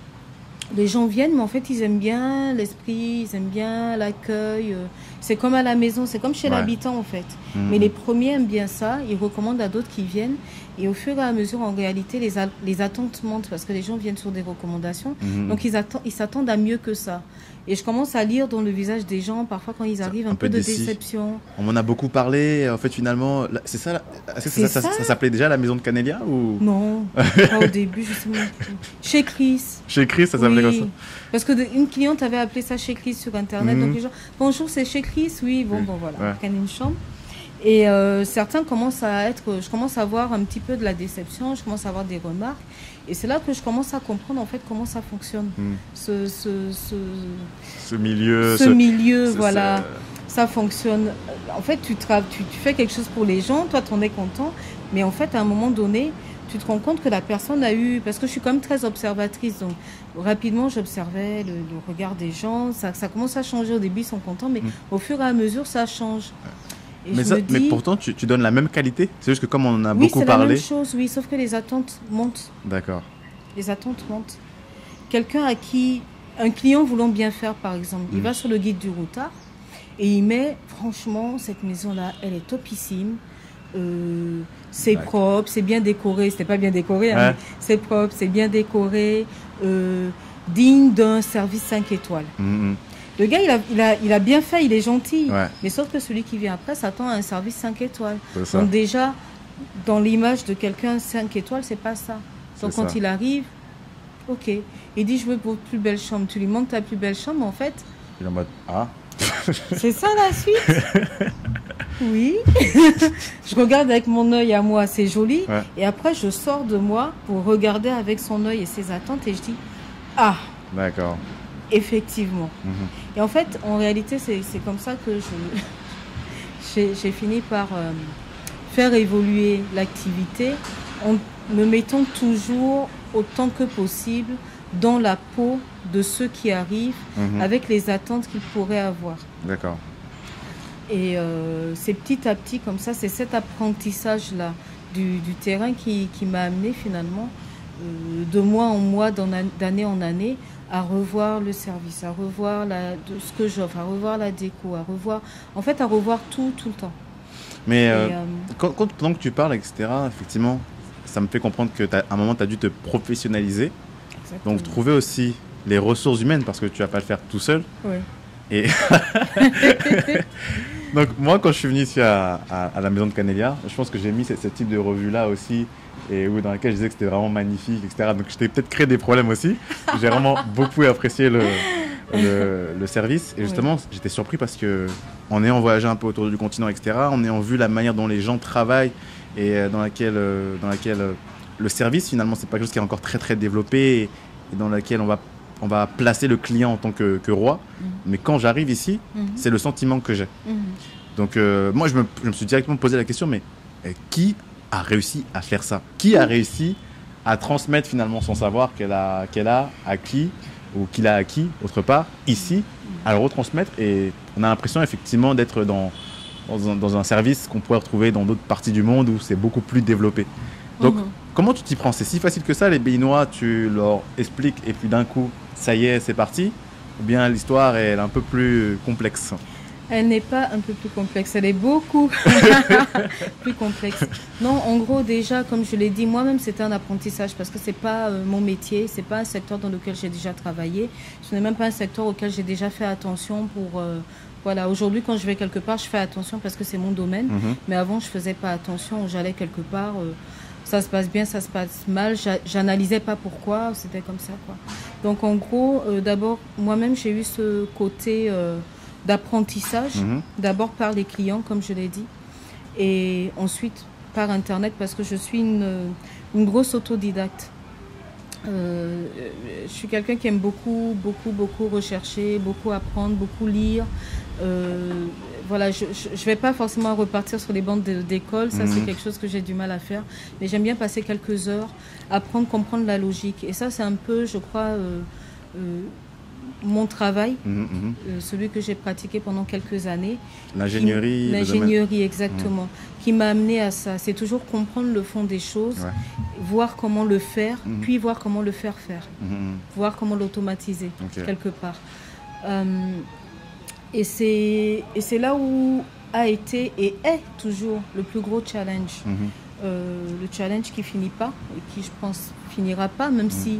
les gens viennent, mais en fait, ils aiment bien l'esprit, ils aiment bien l'accueil. C'est comme à la maison, c'est comme chez ouais. l'habitant, en fait. Mmh. Mais les premiers aiment bien ça, ils recommandent à d'autres qui viennent. Et au fur et à mesure, en réalité, les, a- les attentes montent parce que les gens viennent sur des recommandations. Mmh. Donc, ils, atten- ils s'attendent à mieux que ça. Et je commence à lire dans le visage des gens, parfois quand ils arrivent, un, un peu, peu de déçu. déception. On m'en a beaucoup parlé, en fait, finalement. C'est ça, est-ce que c'est ça, ça, ça, ça s'appelait déjà la maison de Canelia ou... Non, pas au début, je sais même plus. Chez Chris. Chez Chris, ça s'appelait oui. comme ça. Parce qu'une cliente avait appelé ça chez Chris sur Internet. Mmh. Donc les gens, bonjour, c'est chez Chris. Oui, bon, oui. bon, voilà, ouais. on prenne une chambre. Et euh, certains commencent à être, je commence à avoir un petit peu de la déception, je commence à avoir des remarques. Et c'est là que je commence à comprendre en fait comment ça fonctionne. Mmh. Ce, ce, ce, ce milieu. Ce, ce milieu, voilà. Ça... ça fonctionne. En fait, tu, tu, tu fais quelque chose pour les gens, toi, tu en es content. Mais en fait, à un moment donné, tu te rends compte que la personne a eu... Parce que je suis quand même très observatrice. Donc, rapidement, j'observais le, le regard des gens. Ça, ça commence à changer. Au début, ils sont contents. Mais mmh. au fur et à mesure, ça change. Et mais, ça, dis... mais pourtant, tu, tu donnes la même qualité. C'est juste que comme on en a oui, beaucoup parlé... Oui, c'est la même chose, oui, sauf que les attentes montent. D'accord. Les attentes montent. Quelqu'un à qui... Un client voulant bien faire, par exemple, mmh. il va sur le guide du routard et il met, franchement, cette maison-là, elle est topissime. Euh, c'est propre, c'est bien décoré. C'était pas bien décoré, hein, ouais. mais c'est propre, c'est bien décoré. Euh, digne d'un service cinq étoiles. Mmh. Le gars, il a, il, a, il a bien fait, il est gentil. Ouais. Mais sauf que celui qui vient après s'attend à un service cinq étoiles. Donc déjà, dans l'image de quelqu'un cinq étoiles, c'est pas ça. Donc quand ça. il arrive, ok. Il dit, je veux votre plus belle chambre. Tu lui montres ta plus belle chambre, en fait. Il est en mode, ah. C'est ça la suite. Oui. Je regarde avec mon œil à moi, c'est joli. Ouais. Et après, je sors de moi pour regarder avec son œil et ses attentes. Et je dis, ah. D'accord. Effectivement. Mm-hmm. Et en fait, en réalité, c'est comme ça que j'ai fini par euh, faire évoluer l'activité en me mettant toujours autant que possible dans la peau de ceux qui arrivent mm-hmm. avec les attentes qu'ils pourraient avoir. D'accord. Et euh, c'est petit à petit comme ça, c'est cet apprentissage-là du, du terrain qui, qui m'a amené finalement euh, de mois en mois, d'année en année, à revoir le service, à revoir la, de ce que j'offre, à revoir la déco, à revoir, en fait, à revoir tout, tout le temps. Mais euh, euh, quand, quand, pendant que tu parles, et cetera, effectivement, ça me fait comprendre qu'à un moment, tu as dû te professionnaliser. Exactement. Donc, trouver aussi les ressources humaines, parce que tu ne vas pas le faire tout seul. Oui. Et donc, moi, quand je suis venu ici à, à, à la maison de Canelia, je pense que j'ai mis ce, ce type de revue-là aussi, et où, dans laquelle je disais que c'était vraiment magnifique, et cetera. Donc, je t'ai peut-être créé des problèmes aussi. J'ai vraiment beaucoup apprécié le, le, le service. Et justement, oui. j'étais surpris parce que, en ayant voyagé un peu autour du continent, et cetera, en ayant vu la manière dont les gens travaillent et dans laquelle, dans laquelle le service, finalement, c'est pas quelque chose qui est encore très, très développé et, et dans laquelle on va, on va placer le client en tant que, que roi. Mmh. Mais quand j'arrive ici, mmh. c'est le sentiment que j'ai. Mmh. Donc, euh, moi, je me, je me suis directement posé la question, mais euh, qui a réussi à faire ça? Qui a réussi à transmettre finalement son savoir qu'elle a, qu'elle a acquis ou qu'il a acquis autre part, ici, à le retransmettre? Et on a l'impression effectivement d'être dans, dans, un, dans un service qu'on pourrait retrouver dans d'autres parties du monde où c'est beaucoup plus développé. Donc, mmh. comment tu t'y prends? C'est si facile que ça, les Béninois, tu leur expliques et puis d'un coup, ça y est, c'est parti? Ou bien l'histoire est un peu plus complexe? Elle n'est pas un peu plus complexe, elle est beaucoup plus complexe. Non, en gros, déjà, comme je l'ai dit, moi-même, c'était un apprentissage parce que ce n'est pas euh, mon métier, ce n'est pas un secteur dans lequel j'ai déjà travaillé. Ce n'est même pas un secteur auquel j'ai déjà fait attention pour... Euh, voilà, aujourd'hui, quand je vais quelque part, je fais attention parce que c'est mon domaine. Mm-hmm. Mais avant, je ne faisais pas attention. J'allais quelque part, euh, ça se passe bien, ça se passe mal. J'analysais pas pourquoi, c'était comme ça, quoi. Donc, en gros, euh, d'abord, moi-même, j'ai eu ce côté... Euh, d'apprentissage, Mhm. d'abord par les clients, comme je l'ai dit, et ensuite par Internet, parce que je suis une, une grosse autodidacte. Euh, je suis quelqu'un qui aime beaucoup, beaucoup, beaucoup rechercher, beaucoup apprendre, beaucoup lire. Euh, voilà, je ne vais pas forcément repartir sur les bancs d'école, ça Mhm. c'est quelque chose que j'ai du mal à faire, mais j'aime bien passer quelques heures, apprendre, comprendre la logique. Et ça c'est un peu, je crois, euh, euh, mon travail, Mhm, mhm. euh, celui que j'ai pratiqué pendant quelques années. L'ingénierie. Qui- le L'ingénierie, exactement, mmh. qui m'a amené à ça. C'est toujours comprendre le fond des choses, Ouais. voir comment le faire, Mhm. puis voir comment le faire faire, Mhm. voir comment l'automatiser, Ok. quelque part. Euh, et c'est et c'est là où a été et est toujours le plus gros challenge. Mhm. Euh, le challenge qui finit pas, et qui, je pense, finira pas, même Mhm. si...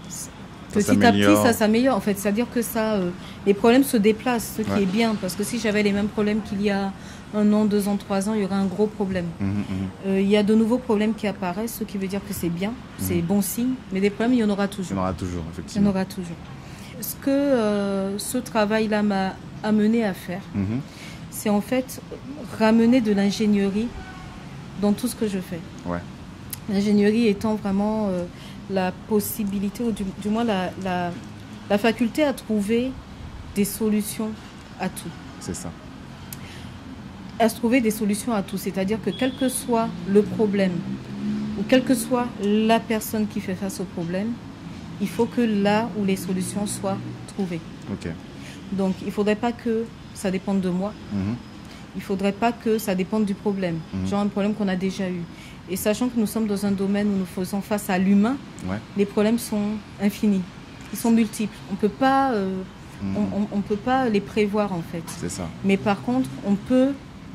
Ça Petit à petit, s'améliore. ça s'améliore. En fait, c'est-à-dire que ça, euh, les problèmes se déplacent, ce qui Ouais. est bien. Parce que si j'avais les mêmes problèmes qu'il y a un an, deux ans, trois ans, il y aurait un gros problème. Mhm, mhm. Euh, il y a de nouveaux problèmes qui apparaissent, ce qui veut dire que c'est bien, c'est bon signe. Mais des problèmes, il y en aura Il y toujours. en aura toujours, Il y en effectivement. aura toujours. Ce que euh, ce travail-là m'a amené à faire, Mhm. c'est en fait ramener de l'ingénierie dans tout ce que je fais. Ouais. L'ingénierie étant vraiment euh, la possibilité, ou du, du moins la, la, la faculté à trouver des solutions à tout. C'est ça. À se trouver des solutions à tout. C'est-à-dire que quel que soit le problème, ou quelle que soit la personne qui fait face au problème, il faut que là où les solutions soient trouvées. Ok. Donc il ne faudrait pas que ça dépende de moi. Mhm. Il ne faudrait pas que ça dépende du problème. Mhm. Genre un problème qu'on a déjà eu. Et sachant que nous sommes dans un domaine où nous faisons face à l'humain, Ouais. les problèmes sont infinis. Ils sont multiples. On peut pas, euh, Mhm. on ne peut pas les prévoir en fait. C'est ça. Mais par contre, on peut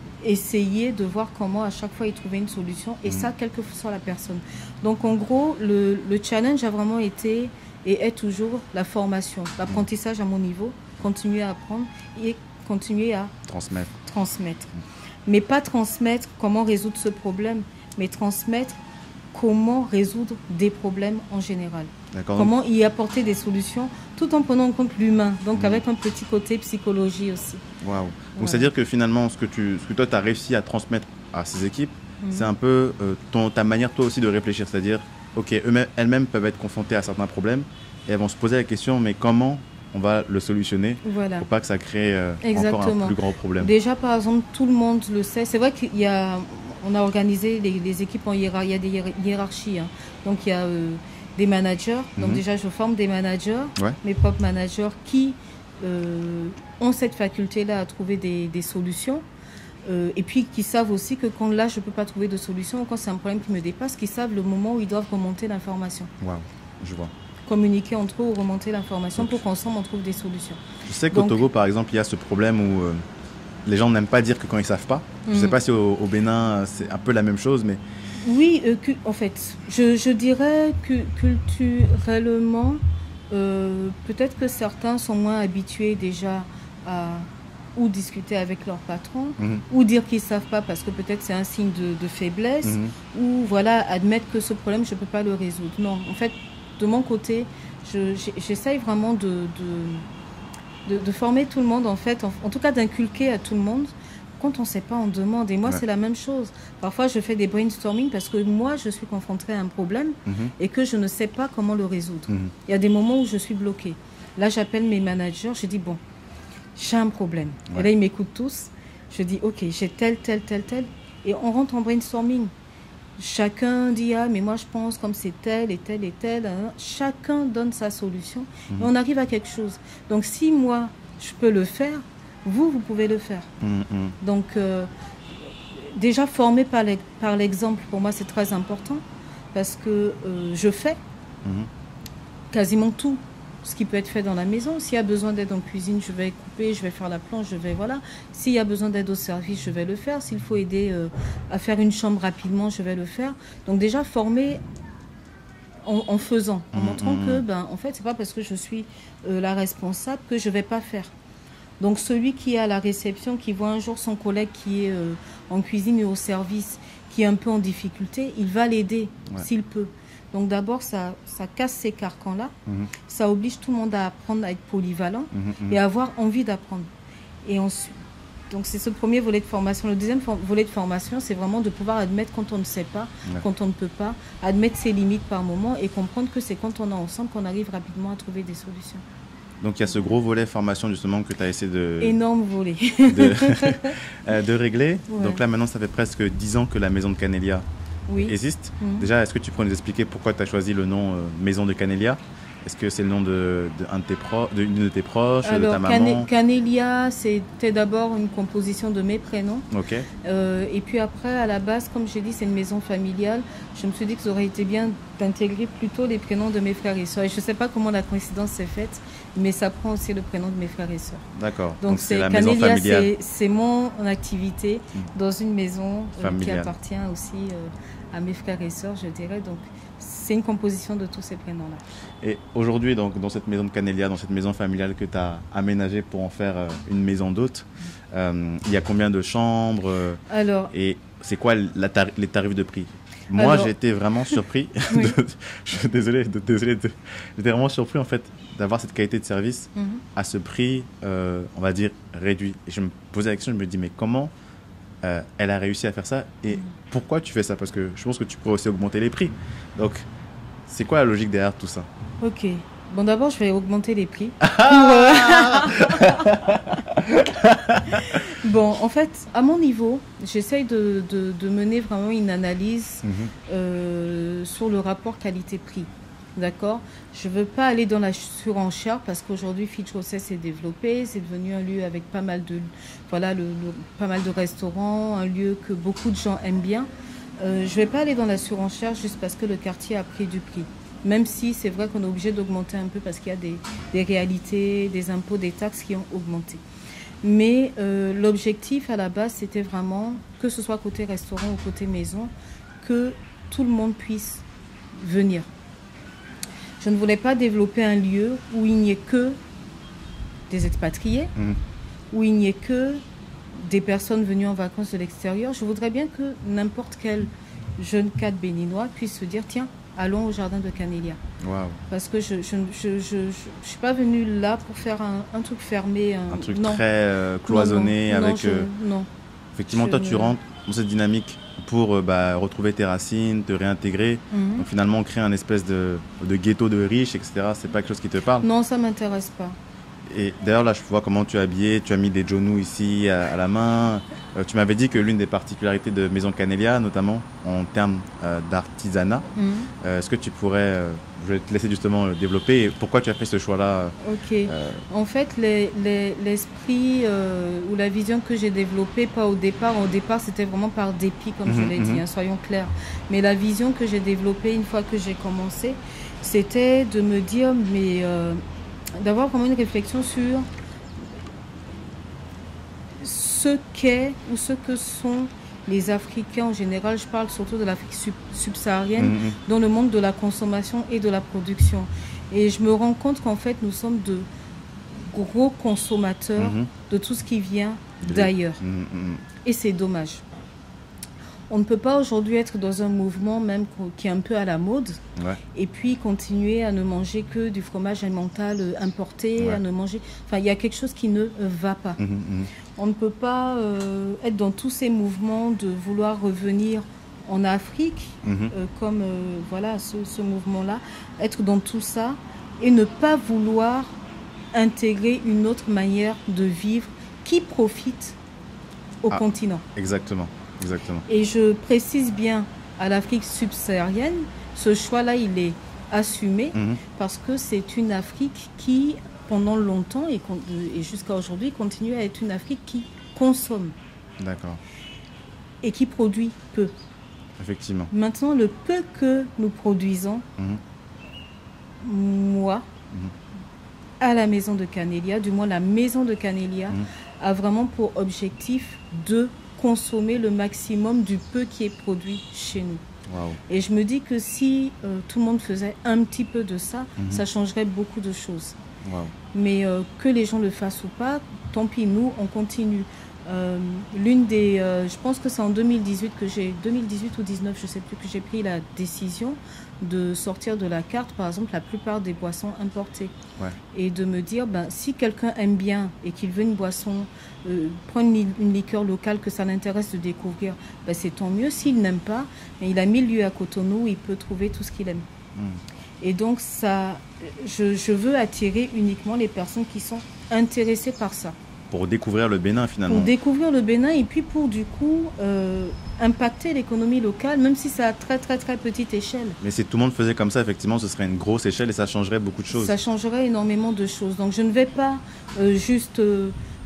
essayer de voir comment à chaque fois y trouver une solution. Et Mhm. ça, quelle que soit la personne. Donc en gros, le, le challenge a vraiment été et est toujours la formation, l'apprentissage à mon niveau, continuer à apprendre et continuer à Transmettre. transmettre. Mais pas transmettre comment résoudre ce problème, mais transmettre comment résoudre des problèmes en général. D'accord. Comment y apporter des solutions tout en prenant en compte l'humain, donc Mhm. avec un petit côté psychologie aussi. Waouh. Donc Ouais. c'est-à-dire que finalement, ce que, tu, ce que toi, tu as réussi à transmettre à ces équipes, Mhm. c'est un peu euh, ton, ta manière toi aussi de réfléchir. C'est-à-dire, ok, eux-mêmes- elles-mêmes peuvent être confrontées à certains problèmes et elles vont se poser la question, mais comment on va le solutionner Voilà. pour pas que ça crée euh, encore un Exactement. plus gros problème. Déjà, par exemple, tout le monde le sait. C'est vrai qu'il y a, on a organisé les, les équipes en hiérarchie. Il y a des hiér- hiérarchies. Hein. Donc, il y a euh, des managers. Donc, Mhm. déjà, je forme des managers, Ouais. mes propres managers qui euh, ont cette faculté-là à trouver des, des solutions. Euh, et puis, qui savent aussi que quand là, je ne peux pas trouver de solution, ou quand c'est un problème qui me dépasse, qui savent le moment où ils doivent remonter l'information. Waouh, je vois. Communiquer entre eux ou remonter l'information pour qu'ensemble, on trouve des solutions. Je sais qu'au Donc- Togo, par exemple, il y a ce problème où euh, les gens n'aiment pas dire que quand ils savent pas. Je ne sais Mhm. pas si au, au Bénin, euh, c'est un peu la même chose, mais Oui, euh, cu- en fait, je, je dirais que culturellement, euh, peut-être que certains sont moins habitués déjà à ou discuter avec leur patron, Mhm. ou dire qu'ils ne savent pas parce que peut-être c'est un signe de, de faiblesse, Mhm. ou voilà, admettre que ce problème, je ne peux pas le résoudre. Non, en fait, de mon côté, je- j'ai- j'essaye vraiment de, de, de, de former tout le monde, en fait, en, en tout cas d'inculquer à tout le monde. Quand on ne sait pas, on demande. Et moi, Ouais. c'est la même chose. Parfois, je fais des brainstorming parce que moi, je suis confrontée à un problème Mhm. et que je ne sais pas comment le résoudre. Mhm. Il y a des moments où je suis bloquée. Là, j'appelle mes managers, je dis, bon, j'ai un problème. Ouais. Et là, ils m'écoutent tous. Je dis, ok, j'ai tel, tel, tel, tel. Et on rentre en brainstorming. Chacun dit, ah, mais moi, je pense comme c'est tel et tel et tel. Hein. Chacun donne sa solution. Mhm. Et on arrive à quelque chose. Donc, si moi, je peux le faire, vous, vous pouvez le faire. Mhm. Mhm. Donc, euh, déjà formé par l'ex- par l'exemple, pour moi, c'est très important parce que euh, je fais Mhm. quasiment tout ce qui peut être fait dans la maison. S'il y a besoin d'aide en cuisine, je vais couper, je vais faire la planche, je vais, voilà. S'il y a besoin d'aide au service, je vais le faire. S'il faut aider euh, à faire une chambre rapidement, je vais le faire. Donc, déjà formé en, en faisant, en Mhm, montrant mhm. que, ben, en fait, c'est pas parce que je suis euh, la responsable que je vais pas faire. Donc celui qui est à la réception, qui voit un jour son collègue qui est euh, en cuisine et au service, qui est un peu en difficulté, il va l'aider Ouais. s'il peut. Donc d'abord, ça, ça casse ces carcans-là, Mhm. ça oblige tout le monde à apprendre à être polyvalent Mhm. Mhm. et à avoir envie d'apprendre. Et ensuite, donc c'est ce premier volet de formation. Le deuxième volet de formation, c'est vraiment de pouvoir admettre quand on ne sait pas, ouais. quand on ne peut pas, admettre ses limites par moment et comprendre que c'est quand on est ensemble qu'on arrive rapidement à trouver des solutions. Donc il y a ce gros volet formation justement que tu as essayé de... Énorme volet. de, de régler. Ouais. Donc là maintenant ça fait presque dix ans que la maison de Canelia oui. existe. Mmh. Déjà, est-ce que tu pourrais nous expliquer pourquoi tu as choisi le nom euh, Maison de Canelia? Est-ce que c'est le nom de, de, un de, tes pro, de, de tes proches, Alors, de ta maman? Canelia, c'était d'abord une composition de mes prénoms. Ok. Euh, et puis après, à la base, comme j'ai dit, c'est une maison familiale. Je me suis dit que ça aurait été bien d'intégrer plutôt les prénoms de mes frères et sœurs. Et je ne sais pas comment la coïncidence s'est faite, mais ça prend aussi le prénom de mes frères et sœurs. D'accord. Donc, Donc c'est la Canelia, maison familiale. C'est mon activité mmh. dans une maison euh, qui appartient aussi euh, à mes frères et sœurs, je dirais. Donc, c'est une composition de tous ces prénoms-là. Et aujourd'hui, donc, dans cette maison de Canelia, dans cette maison familiale que tu as aménagée pour en faire euh, une maison d'hôte, euh, il y a combien de chambres euh, Alors, et c'est quoi la tar les tarifs de prix? Moi, j'ai été vraiment surpris. Oui. de, je suis désolé, de, désolé de, j'étais vraiment surpris en fait d'avoir cette qualité de service mm-hmm. à ce prix, euh, on va dire, réduit. Et je me posais la question, je me dis, mais comment euh, elle a réussi à faire ça et mm. pourquoi tu fais ça? Parce que je pense que tu pourrais aussi augmenter les prix. Donc, c'est quoi la logique derrière tout ça? Ok. Bon, d'abord, je vais augmenter les prix. Ah bon, en fait, à mon niveau, j'essaye de, de, de mener vraiment une analyse mm-hmm. euh, sur le rapport qualité-prix. D'accord? Je ne veux pas aller dans la surenchère parce qu'aujourd'hui, Fitch-Rossès s'est développé. C'est devenu un lieu avec pas mal de, voilà, le, le, pas mal de restaurants, un lieu que beaucoup de gens aiment bien. Euh, je ne vais pas aller dans la surenchère juste parce que le quartier a pris du prix. Même si c'est vrai qu'on est obligé d'augmenter un peu parce qu'il y a des, des réalités, des impôts, des taxes qui ont augmenté. Mais euh, l'objectif à la base, c'était vraiment, que ce soit côté restaurant ou côté maison, que tout le monde puisse venir. Je ne voulais pas développer un lieu où il n'y ait que des expatriés, mmh. où il n'y ait que des personnes venues en vacances de l'extérieur. Je voudrais bien que n'importe quel jeune cadre béninois puisse se dire, tiens, allons au jardin de Canelia. Wow. Parce que je ne je, je, je, je, je suis pas venue là pour faire un, un truc fermé. Un, un truc non. très euh, cloisonné. Non, non, avec. Non, euh, je, non. Effectivement, je toi, ne... tu rentres dans cette dynamique pour euh, bah, retrouver tes racines, te réintégrer. Mm-hmm. Donc finalement, créer un espèce de, de ghetto de riches, et cetera. C'est pas quelque chose qui te parle? Non, ça m'intéresse pas. Et d'ailleurs, là, je vois comment tu es habillé. Tu as mis des Jonou ici à, à la main. Euh, tu m'avais dit que l'une des particularités de Maison Canelia, notamment en termes euh, d'artisanat, mm-hmm. euh, est-ce que tu pourrais, euh, je vais te laisser justement le développer. Et pourquoi tu as fait ce choix-là? Ok. Euh... En fait, les, les, l'esprit euh, ou la vision que j'ai développée, pas au départ. Au départ, c'était vraiment par dépit, comme mm-hmm, je l'ai mm-hmm. dit, hein, soyons clairs. Mais la vision que j'ai développée une fois que j'ai commencé, c'était de me dire, mais... Euh, d'avoir vraiment une réflexion sur ce qu'est ou ce que sont les Africains en général. Je parle surtout de l'Afrique sub subsaharienne, mmh. dans le monde de la consommation et de la production. Et je me rends compte qu'en fait, nous sommes de gros consommateurs mmh. de tout ce qui vient d'ailleurs. Mmh. Et c'est dommage. On ne peut pas aujourd'hui être dans un mouvement même qui est un peu à la mode ouais. et puis continuer à ne manger que du fromage alimental importé, ouais. à ne manger... Enfin, il y a quelque chose qui ne va pas. Mmh, mmh. On ne peut pas euh, être dans tous ces mouvements de vouloir revenir en Afrique, mmh. euh, comme euh, voilà, ce, ce mouvement-là, être dans tout ça et ne pas vouloir intégrer une autre manière de vivre qui profite au ah, continent. Exactement. Exactement. Et je précise bien à l'Afrique subsaharienne, ce choix-là, il est assumé mmh. parce que c'est une Afrique qui, pendant longtemps et, et jusqu'à aujourd'hui, continue à être une Afrique qui consomme. D'accord. Et qui produit peu. Effectivement. Maintenant, le peu que nous produisons, mmh. moi, mmh. à la maison de Canelia, du moins la maison de Canelia, mmh. a vraiment pour objectif de consommer le maximum du peu qui est produit chez nous. Wow. Et je me dis que si euh, tout le monde faisait un petit peu de ça, mm-hmm. ça changerait beaucoup de choses. Wow. Mais euh, que les gens le fassent ou pas, tant pis, nous, on continue. Euh, l'une des, euh, je pense que c'est en deux mille dix-huit que j'ai, deux mille dix-huit ou dix-neuf, je sais plus, que j'ai pris la décision de sortir de la carte, par exemple, la plupart des boissons importées. Ouais. Et de me dire, ben, si quelqu'un aime bien et qu'il veut une boisson, euh, prendre une, une liqueur locale que ça l'intéresse de découvrir, ben, c'est tant mieux. S'il n'aime pas, ben, il a mille lieux à Cotonou, il peut trouver tout ce qu'il aime. Mm. Et donc, ça, je, je veux attirer uniquement les personnes qui sont intéressées par ça. Pour découvrir le Bénin, finalement. Pour découvrir le Bénin et puis pour, du coup, euh, impacter l'économie locale, même si c'est à très, très, très petite échelle. Mais si tout le monde faisait comme ça, effectivement, ce serait une grosse échelle et ça changerait beaucoup de choses. Ça changerait énormément de choses. Donc, je ne vais pas euh, juste, euh,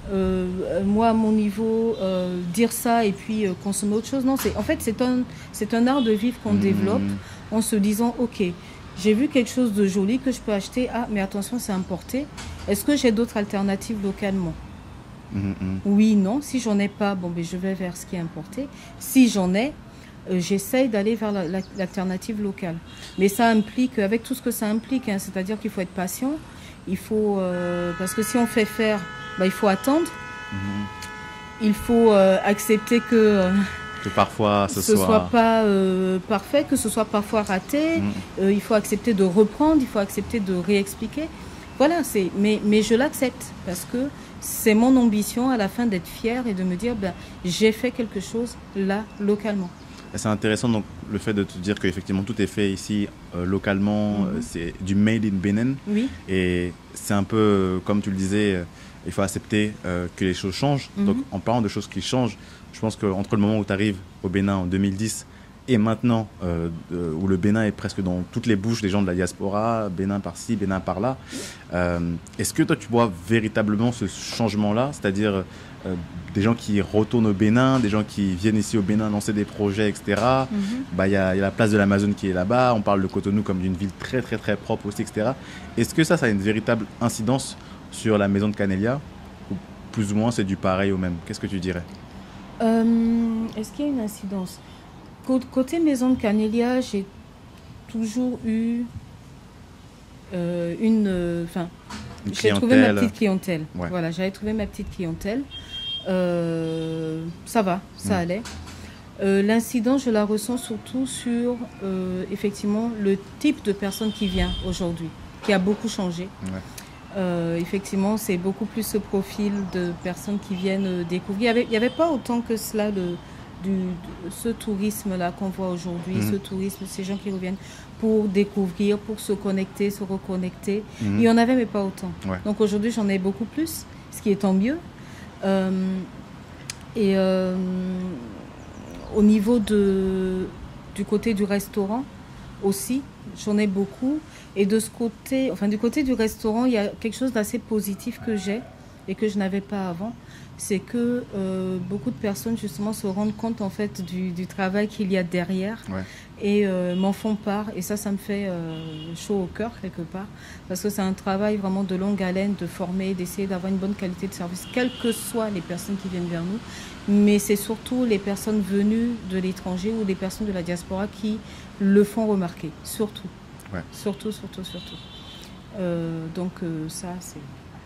euh, moi, à mon niveau, euh, dire ça et puis euh, consommer autre chose. Non, en fait, c'est un, c'est un art de vivre qu'on mmh. développe en se disant, OK, j'ai vu quelque chose de joli que je peux acheter. Ah, mais attention, c'est importé. Est-ce que j'ai d'autres alternatives localement ? Mmh, mmh. Oui, non. Si j'en ai pas, bon, ben, je vais vers ce qui est importé. Si j'en ai, euh, j'essaye d'aller vers la, la, l'alternative locale. Mais ça implique, avec tout ce que ça implique, hein, c'est-à-dire qu'il faut être patient. Il faut, euh, parce que si on fait faire, ben, il faut attendre. Mmh. Il faut euh, accepter que, euh, que parfois ce, ce soit, soit pas euh, parfait, que ce soit parfois raté. Mmh. Euh, il faut accepter de reprendre, il faut accepter de réexpliquer. Voilà, c'est, mais, mais je l'accepte parce que c'est mon ambition à la fin d'être fière et de me dire, ben, j'ai fait quelque chose là, localement. C'est intéressant donc le fait de te dire qu'effectivement tout est fait ici euh, localement, mm-hmm. euh, c'est du made in Benin. Oui. Et c'est un peu, euh, comme tu le disais, euh, il faut accepter euh, que les choses changent. Mm-hmm. Donc en parlant de choses qui changent, je pense qu'entre le moment où tu arrives au Bénin en deux mille dix et maintenant, euh, euh, où le Bénin est presque dans toutes les bouches des gens de la diaspora, Bénin par-ci, Bénin par-là, euh, est-ce que toi tu vois véritablement ce changement-là, c'est-à-dire euh, des gens qui retournent au Bénin, des gens qui viennent ici au Bénin lancer des projets, et cetera. Mm-hmm. Bah, y a, y a la place de l'Amazone qui est là-bas, on parle de Cotonou comme d'une ville très très très propre aussi, et cetera. Est-ce que ça, ça a une véritable incidence sur la maison de Canelia, ou plus ou moins c'est du pareil au même? Qu'est-ce que tu dirais? euh, Est-ce qu'il y a une incidence? Côté maison de Canelia, j'ai toujours eu euh, une... Enfin, euh, j'ai trouvé ma petite clientèle. Ouais. Voilà, j'avais trouvé ma petite clientèle. Euh, ça va, ça mmh. allait. Euh, L'incident, je la ressens surtout sur, euh, effectivement, le type de personne qui vient aujourd'hui, qui a beaucoup changé. Ouais. Euh, effectivement, c'est beaucoup plus ce profil de personnes qui viennent découvrir. Il n'y avait, avait pas autant que cela le... Du, de, ce tourisme-là qu'on voit aujourd'hui, mmh. ce tourisme, ces gens qui reviennent pour découvrir, pour se connecter, se reconnecter. Mmh. Il y en avait, mais pas autant. Ouais. Donc aujourd'hui, j'en ai beaucoup plus, ce qui est tant mieux. Euh, et euh, au niveau de, du côté du restaurant aussi, j'en ai beaucoup. Et de ce côté, enfin du côté du restaurant, il y a quelque chose d'assez positif que j'ai et que je n'avais pas avant. C'est que euh, beaucoup de personnes justement se rendent compte en fait du, du travail qu'il y a derrière ouais. et euh, m'en font part, et ça ça me fait euh, chaud au cœur quelque part, parce que c'est un travail vraiment de longue haleine, de former, d'essayer d'avoir une bonne qualité de service, quelles que soient les personnes qui viennent vers nous, mais c'est surtout les personnes venues de l'étranger ou les personnes de la diaspora qui le font remarquer, surtout, ouais. surtout, surtout, surtout. Euh, donc euh, ça c'est...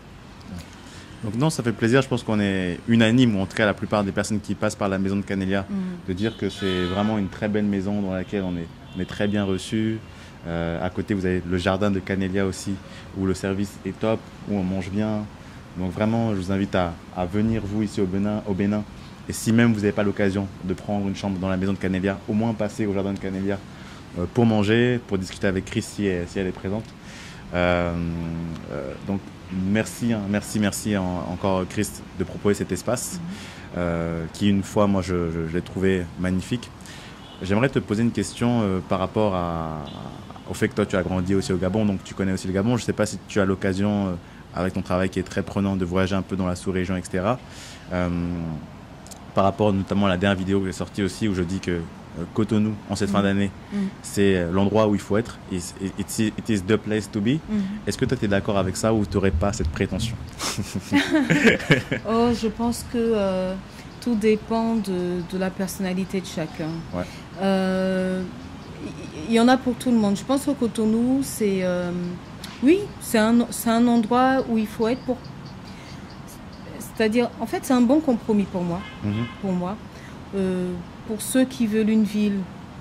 Donc non, ça fait plaisir, je pense qu'on est unanime, ou en tout cas la plupart des personnes qui passent par la maison de Canelia, mmh. de dire que c'est vraiment une très belle maison dans laquelle on est, on est très bien reçu. Euh, à côté, vous avez le jardin de Canelia aussi, où le service est top, où on mange bien. Donc vraiment, je vous invite à, à venir, vous, ici au Bénin, au Bénin. Et si même vous n'avez pas l'occasion de prendre une chambre dans la maison de Canelia, au moins passer au jardin de Canelia euh, pour manger, pour discuter avec Chris si elle, si elle est présente. Euh, euh, donc merci, hein, merci, merci en, encore Chris de proposer cet espace mmh. euh, qui une fois moi je, je, je l'ai trouvé magnifique. J'aimerais te poser une question euh, par rapport à, au fait que toi tu as grandi aussi au Gabon, donc tu connais aussi le Gabon. Je ne sais pas si tu as l'occasion euh, avec ton travail qui est très prenant de voyager un peu dans la sous-région, et cetera. Euh, par rapport notamment à la dernière vidéo que j'ai sortie aussi où je dis que Cotonou, en cette mmh. fin d'année, mmh. c'est l'endroit où il faut être. It, it, it is the place to be. Mmh. Est-ce que toi, tu es d'accord avec ça ou tu n'aurais pas cette prétention? Oh, je pense que euh, tout dépend de, de la personnalité de chacun. Ouais. Euh, il y en a pour tout le monde. Je pense que Cotonou, c'est... Euh, oui, c'est un, c'est un endroit où il faut être pour... C'est-à-dire, en fait, c'est un bon compromis pour moi. Mm-hmm. Pour moi. Euh, pour ceux qui veulent une ville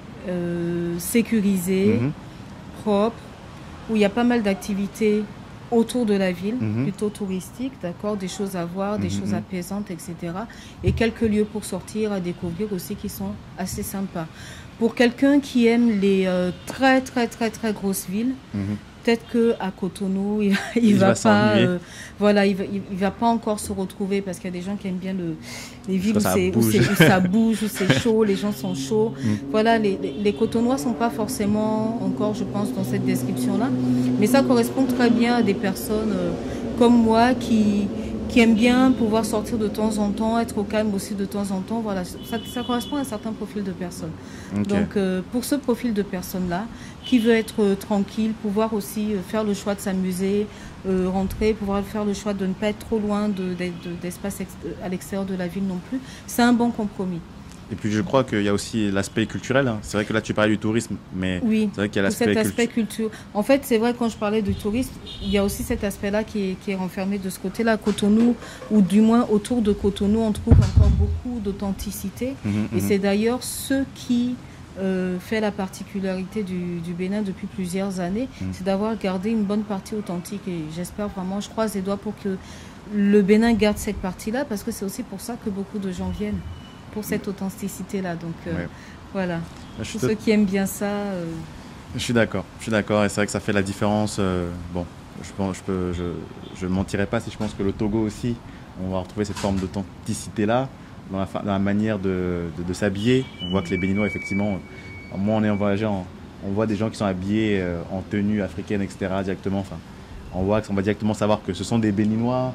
euh, sécurisée, mm-hmm. propre, où il y a pas mal d'activités autour de la ville, mm-hmm. plutôt touristiques, d'accord, des choses à voir, des mm-hmm. choses apaisantes, et cetera. Et quelques lieux pour sortir, à découvrir aussi qui sont assez sympas. Pour quelqu'un qui aime les euh, très, très, très, très grosses villes, mm-hmm. peut-être qu'à Cotonou, il, il, il va, va pas, euh, voilà, il va, il, il va pas encore se retrouver parce qu'il y a des gens qui aiment bien le, les villes où, où, où, où ça bouge, où c'est chaud, les gens sont chauds. Mm. Voilà, les, les, les Cotonois sont pas forcément encore, je pense, dans cette description-là, mais ça correspond très bien à des personnes euh, comme moi qui qui aiment bien pouvoir sortir de temps en temps, être au calme aussi de temps en temps. Voilà, ça, ça correspond à un certain profil de personnes. Okay. Donc, euh, pour ce profil de personnes-là, qui veut être euh, tranquille, pouvoir aussi euh, faire le choix de s'amuser, euh, rentrer, pouvoir faire le choix de ne pas être trop loin de, de, de, d'espace à l'extérieur de la ville non plus, c'est un bon compromis. Et puis je crois qu'il y a aussi l'aspect culturel. Hein. C'est vrai que là tu parlais du tourisme, mais oui, c'est vrai qu'il y a l'aspect cet aspect culture. En fait, c'est vrai, quand je parlais du tourisme, il y a aussi cet aspect-là qui est, qui est renfermé de ce côté-là. Cotonou, ou du moins autour de Cotonou, on trouve encore beaucoup d'authenticité. Mmh, et mmh. c'est d'ailleurs ce qui euh, fait la particularité du, du Bénin depuis plusieurs années, mmh. c'est d'avoir gardé une bonne partie authentique. Et j'espère vraiment, je croise les doigts pour que le Bénin garde cette partie-là, parce que c'est aussi pour ça que beaucoup de gens viennent. Pour cette authenticité-là. Donc euh, ouais. voilà, pour ceux te... qui aiment bien ça. Euh... Je suis d'accord, je suis d'accord, et c'est vrai que ça fait la différence. Euh, bon, je pense, je peux, je, je mentirais pas si je pense que le Togo aussi, on va retrouver cette forme d'authenticité-là dans la, dans la manière de, de, de s'habiller. On voit que les Béninois, effectivement, moi en ayant voyagé, on, on voit des gens qui sont habillés euh, en tenue africaine, et cetera directement. Enfin, on voit qu'on va directement savoir que ce sont des Béninois.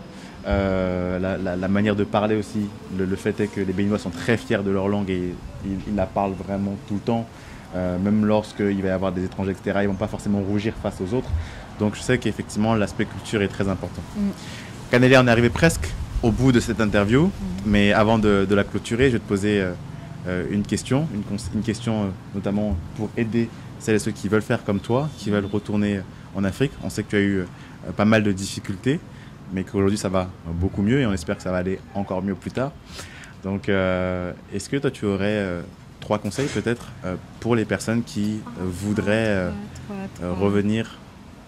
Euh, la, la, la manière de parler aussi, le, le fait est que les Béninois sont très fiers de leur langue et ils, ils la parlent vraiment tout le temps, euh, même lorsqu'il va y avoir des étrangers, et cetera. Ils ne vont pas forcément rougir face aux autres. Donc je sais qu'effectivement l'aspect culture est très important. Mm. Canélia, on est arrivé presque au bout de cette interview, mm. mais avant de, de la clôturer, je vais te poser euh, une question, une, une question euh, notamment pour aider celles et ceux qui veulent faire comme toi, qui veulent retourner en Afrique. On sait que tu as eu euh, pas mal de difficultés, mais qu'aujourd'hui ça va beaucoup mieux et on espère que ça va aller encore mieux plus tard. Donc euh, est-ce que toi tu aurais euh, trois conseils peut-être euh, pour les personnes qui euh, voudraient euh, euh, revenir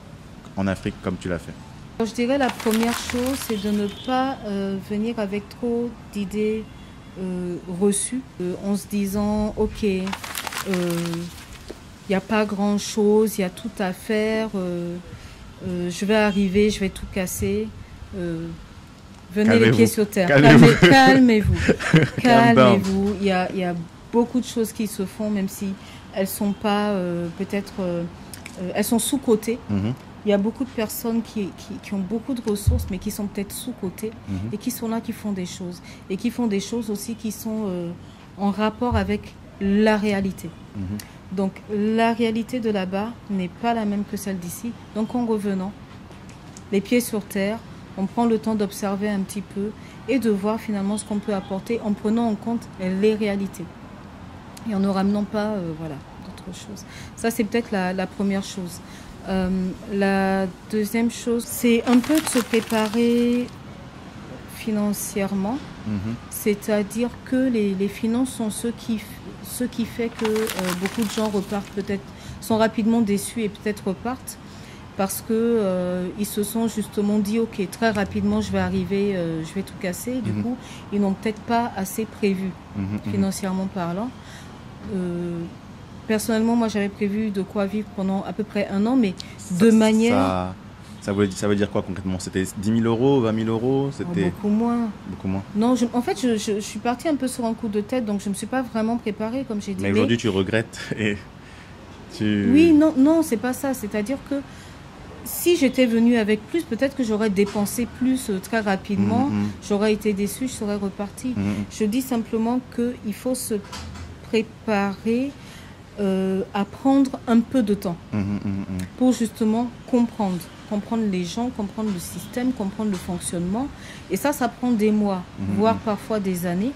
en Afrique comme tu l'as fait? Je dirais la première chose, c'est de ne pas euh, venir avec trop d'idées euh, reçues, euh, en se disant ok, il n'y a pas grand chose, il y a tout à faire, euh, euh, je vais arriver, je vais tout casser. Euh, venez les pieds sur terre, calmez-vous, calmez-vous, calmez-vous. Il y a, il y a beaucoup de choses qui se font, même si elles sont pas euh, peut-être, euh, elles sont sous-cotées. Mm-hmm. Il y a beaucoup de personnes qui, qui, qui ont beaucoup de ressources, mais qui sont peut-être sous-cotées mm-hmm. et qui sont là, qui font des choses et qui font des choses aussi qui sont euh, en rapport avec la réalité. Mm-hmm. Donc la réalité de là-bas n'est pas la même que celle d'ici. Donc en revenant, les pieds sur terre, on prend le temps d'observer un petit peu et de voir finalement ce qu'on peut apporter en prenant en compte les réalités et en ne ramenant pas euh, voilà, d'autres choses. Ça, c'est peut-être la, la première chose. Euh, la deuxième chose, c'est un peu de se préparer financièrement, mm-hmm. c'est-à-dire que les, les finances sont ce qui, ce qui fait que euh, beaucoup de gens repartent peut-être, sont rapidement déçus et peut-être repartent. Parce qu'ils euh, se sont justement dit, ok, très rapidement, je vais arriver, euh, je vais tout casser. Du mmh. coup, ils n'ont peut-être pas assez prévu, mmh, financièrement mmh. parlant. Euh, personnellement, moi, j'avais prévu de quoi vivre pendant à peu près un an, mais ça, de manière... Ça, ça, veut, ça veut dire quoi concrètement? C'était dix mille euros, vingt mille euros? C'était... Oh, beaucoup moins. Beaucoup moins. Non, je, en fait, je, je, je suis partie un peu sur un coup de tête, donc je ne me suis pas vraiment préparée, comme j'ai dit. Mais aujourd'hui, mais... tu regrettes et tu... Oui, non, non, c'est pas ça. C'est-à-dire que si j'étais venue avec plus, peut-être que j'aurais dépensé plus euh, très rapidement, mmh, mmh. j'aurais été déçue, je serais repartie. Mmh. Je dis simplement qu'il faut se préparer euh, à prendre un peu de temps mmh, mmh, mmh. pour justement comprendre, comprendre les gens, comprendre le système, comprendre le fonctionnement. Et ça, ça prend des mois, mmh. voire parfois des années.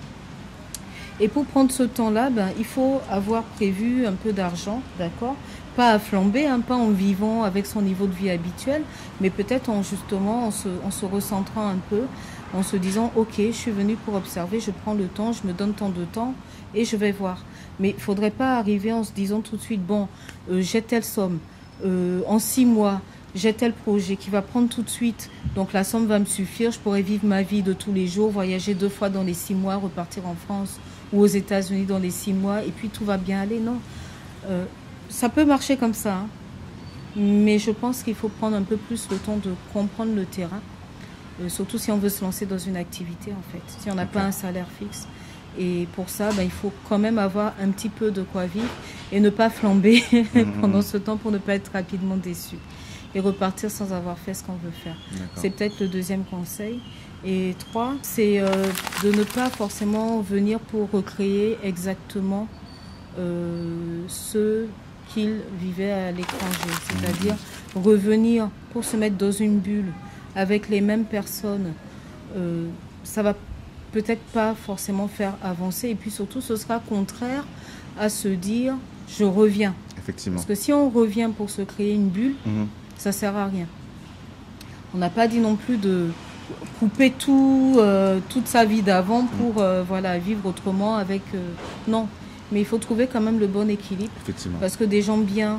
Et pour prendre ce temps-là, ben, il faut avoir prévu un peu d'argent, d'accord ? Pas à flamber, hein, pas en vivant avec son niveau de vie habituel, mais peut-être en justement en se, en se recentrant un peu en se disant, ok, je suis venue pour observer, je prends le temps, je me donne tant de temps et je vais voir. Mais il ne faudrait pas arriver en se disant tout de suite, bon, euh, j'ai telle somme, euh, en six mois, j'ai tel projet qui va prendre tout de suite, donc la somme va me suffire, je pourrais vivre ma vie de tous les jours, voyager deux fois dans les six mois, repartir en France ou aux États-Unis dans les six mois, et puis tout va bien aller. Non, euh, ça peut marcher comme ça, hein. Mais je pense qu'il faut prendre un peu plus le temps de comprendre le terrain, euh, surtout si on veut se lancer dans une activité, en fait, si on n'a okay. pas un salaire fixe. Et pour ça, ben, il faut quand même avoir un petit peu de quoi vivre et ne pas flamber mmh. pendant ce temps pour ne pas être rapidement déçu et repartir sans avoir fait ce qu'on veut faire. C'est peut-être le deuxième conseil. Et trois, c'est euh, de ne pas forcément venir pour recréer exactement euh, ce qu'ils vivaient à l'étranger. C'est-à-dire mmh. revenir pour se mettre dans une bulle avec les mêmes personnes. Euh, ça va peut-être pas forcément faire avancer. Et puis surtout, ce sera contraire à se dire « je reviens ». Effectivement. Parce que si on revient pour se créer une bulle, mmh. ça ne sert à rien. On n'a pas dit non plus de couper tout, euh, toute sa vie d'avant pour mmh. euh, voilà, vivre autrement avec... Euh, non, mais il faut trouver quand même le bon équilibre. Effectivement. Parce que des gens bien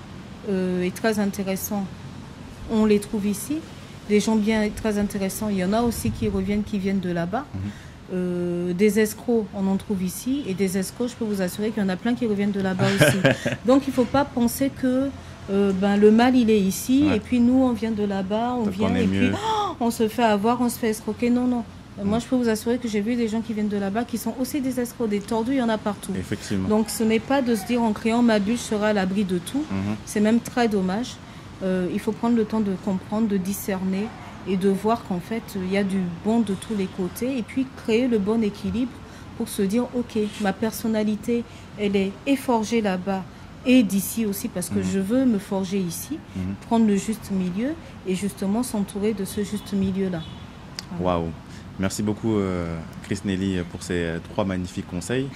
euh, et très intéressants, on les trouve ici. Des gens bien et très intéressants, il y en a aussi qui reviennent, qui viennent de là-bas. Mmh. Euh, des escrocs, on en trouve ici. Et des escrocs, je peux vous assurer qu'il y en a plein qui reviennent de là-bas aussi. Donc il ne faut pas penser que euh, ben, le mal, il est ici. Ouais. Et puis nous, on vient de là-bas, on Donc vient on et mieux. puis oh, on se fait avoir, on se fait escroquer. Non, non. Mmh. Moi, je peux vous assurer que j'ai vu des gens qui viennent de là-bas qui sont aussi des escrocs, des tordus, il y en a partout. Effectivement. Donc ce n'est pas de se dire en créant ma bulle, je serai à l'abri de tout. Mmh. C'est même très dommage. Euh, il faut prendre le temps de comprendre, de discerner et de voir qu'en fait, il y a du bon de tous les côtés et puis créer le bon équilibre pour se dire, ok, ma personnalité, elle est forgée là-bas et d'ici aussi parce que mmh. je veux me forger ici, mmh. prendre le juste milieu et justement s'entourer de ce juste milieu-là. Waouh wow. Merci beaucoup, euh, Chris Nelly, pour ces trois magnifiques conseils.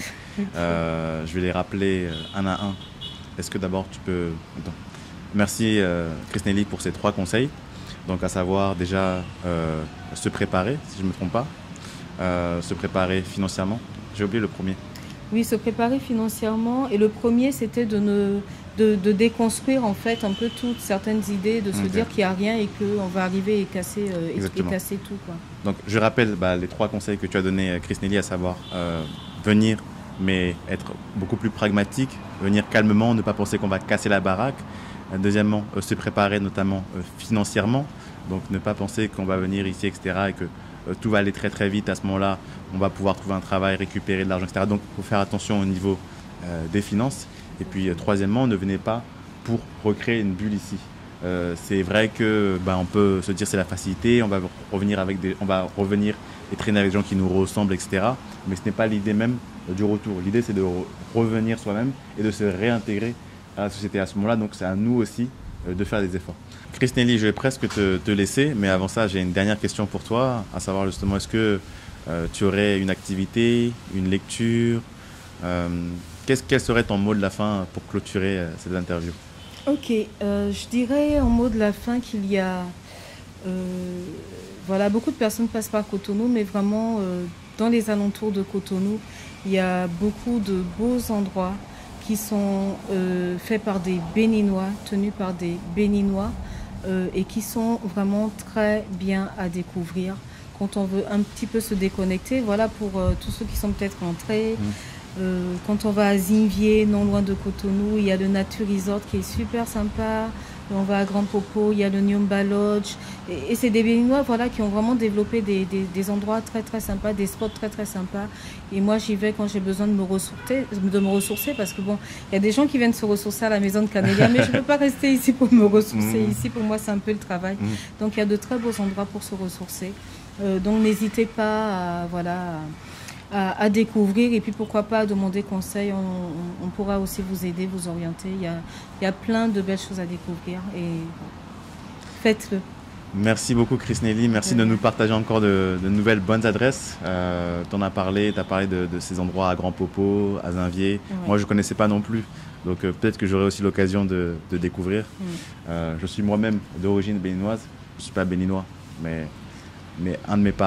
euh, je vais les rappeler un à un. Est-ce que d'abord tu peux... Attends. Merci, euh, Chris Nelly, pour ces trois conseils. Donc, à savoir déjà euh, se préparer, si je ne me trompe pas, euh, se préparer financièrement. J'ai oublié le premier. Oui, se préparer financièrement. Et le premier, c'était de, ne, de, de déconstruire en fait un peu toutes certaines idées, de se okay. dire qu'il n'y a rien et qu'on va arriver et casser, euh, et casser tout, quoi. Donc, je rappelle bah, les trois conseils que tu as donnés, Chris Nelly, à savoir euh, venir, mais être beaucoup plus pragmatique, venir calmement, ne pas penser qu'on va casser la baraque. Deuxièmement, euh, se préparer notamment euh, financièrement, donc ne pas penser qu'on va venir ici, et cetera et que euh, tout va aller très très vite. À ce moment-là, on va pouvoir trouver un travail, récupérer de l'argent, et cetera. Donc il faut faire attention au niveau euh, des finances. Et puis euh, troisièmement, ne venez pas pour recréer une bulle ici. Euh, c'est vrai que bah, on peut se dire c'est la facilité, on va revenir avec des, on va revenir et traîner avec des gens qui nous ressemblent, et cetera. Mais ce n'est pas l'idée même euh, du retour. L'idée c'est de re- revenir soi-même et de se réintégrer à la société à ce moment-là, donc c'est à nous aussi euh, de faire des efforts. Chris Nelly, je vais presque te, te laisser, mais avant ça, j'ai une dernière question pour toi, à savoir justement, est-ce que euh, tu aurais une activité, une lecture, euh, qu'est-ce, quel serait ton mot de la fin pour clôturer euh, cette interview? Ok, euh, je dirais en mot de la fin qu'il y a, euh, voilà, beaucoup de personnes passent par Cotonou, mais vraiment euh, dans les alentours de Cotonou, il y a beaucoup de beaux endroits qui sont euh, faits par des Béninois, tenus par des Béninois euh, et qui sont vraiment très bien à découvrir quand on veut un petit peu se déconnecter. Voilà pour euh, tous ceux qui sont peut-être rentrés. Mmh. Euh, quand on va à Zinvier, non loin de Cotonou, il y a le Nature Resort qui est super sympa. On va à Grand Popo, il y a le Nyomba Lodge. Et, et c'est des Béninois voilà, qui ont vraiment développé des, des, des endroits très très sympas, des spots très très sympas. Et moi j'y vais quand j'ai besoin de me ressourcer, de me ressourcer parce que bon, il y a des gens qui viennent se ressourcer à la maison de Canélia, mais je ne peux pas rester ici pour me ressourcer. Mmh. Ici pour moi c'est un peu le travail. Mmh. Donc il y a de très beaux endroits pour se ressourcer. Euh, donc n'hésitez pas à... Voilà, À, à découvrir et puis pourquoi pas à demander conseil, on, on, on pourra aussi vous aider, vous orienter. Il y a, il y a plein de belles choses à découvrir et faites-le. Merci beaucoup Chris Nelly, merci ouais. de nous partager encore de, de nouvelles bonnes adresses. Euh, tu en as parlé, tu as parlé de, de ces endroits à Grand Popo, à Zinvier. Ouais. Moi je ne connaissais pas non plus, donc euh, peut-être que j'aurai aussi l'occasion de, de découvrir. Ouais. Euh, je suis moi-même d'origine béninoise, je ne suis pas béninois, mais, mais un de mes parents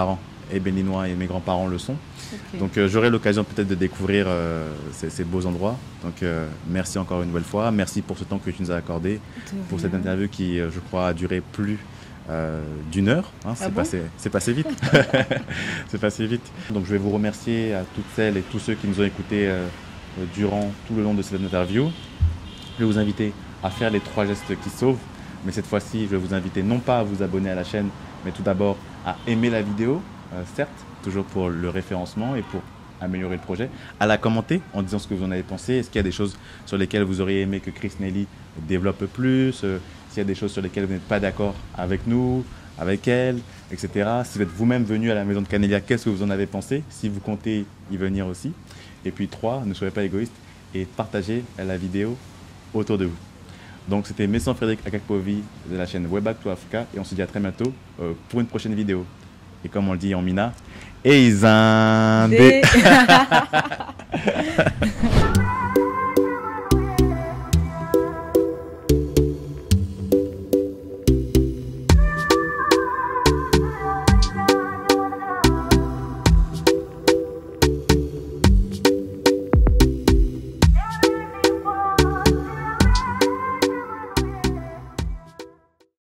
et béninois et mes grands-parents le sont. Okay. Donc euh, j'aurai l'occasion peut-être de découvrir euh, ces, ces beaux endroits. Donc euh, merci encore une nouvelle fois. Merci pour ce temps que tu nous as accordé, pour cette interview qui, je crois, a duré plus euh, d'une heure. Hein, ah c'est bon passé, c'est passé vite. C'est passé vite. Donc je vais vous remercier à toutes celles et tous ceux qui nous ont écoutés euh, durant tout le long de cette interview. Je vais vous inviter à faire les trois gestes qui sauvent. Mais cette fois-ci, je vais vous inviter non pas à vous abonner à la chaîne, mais tout d'abord à aimer la vidéo, euh, certes, toujours pour le référencement et pour améliorer le projet, à la commenter en disant ce que vous en avez pensé. Est-ce qu'il y a des choses sur lesquelles vous auriez aimé que Chris Nelly développe plus, euh, s'il y a des choses sur lesquelles vous n'êtes pas d'accord avec nous, avec elle, et cetera. Si vous êtes vous-même venu à la maison de Canelia, qu'est-ce que vous en avez pensé? Si vous comptez y venir aussi. Et puis trois, ne soyez pas égoïste et partagez la vidéo autour de vous. Donc c'était Messan Frédéric Akakpovi de la chaîne Webback to Africa et on se dit à très bientôt euh, pour une prochaine vidéo. Et comme on le dit en Mina, Eizande.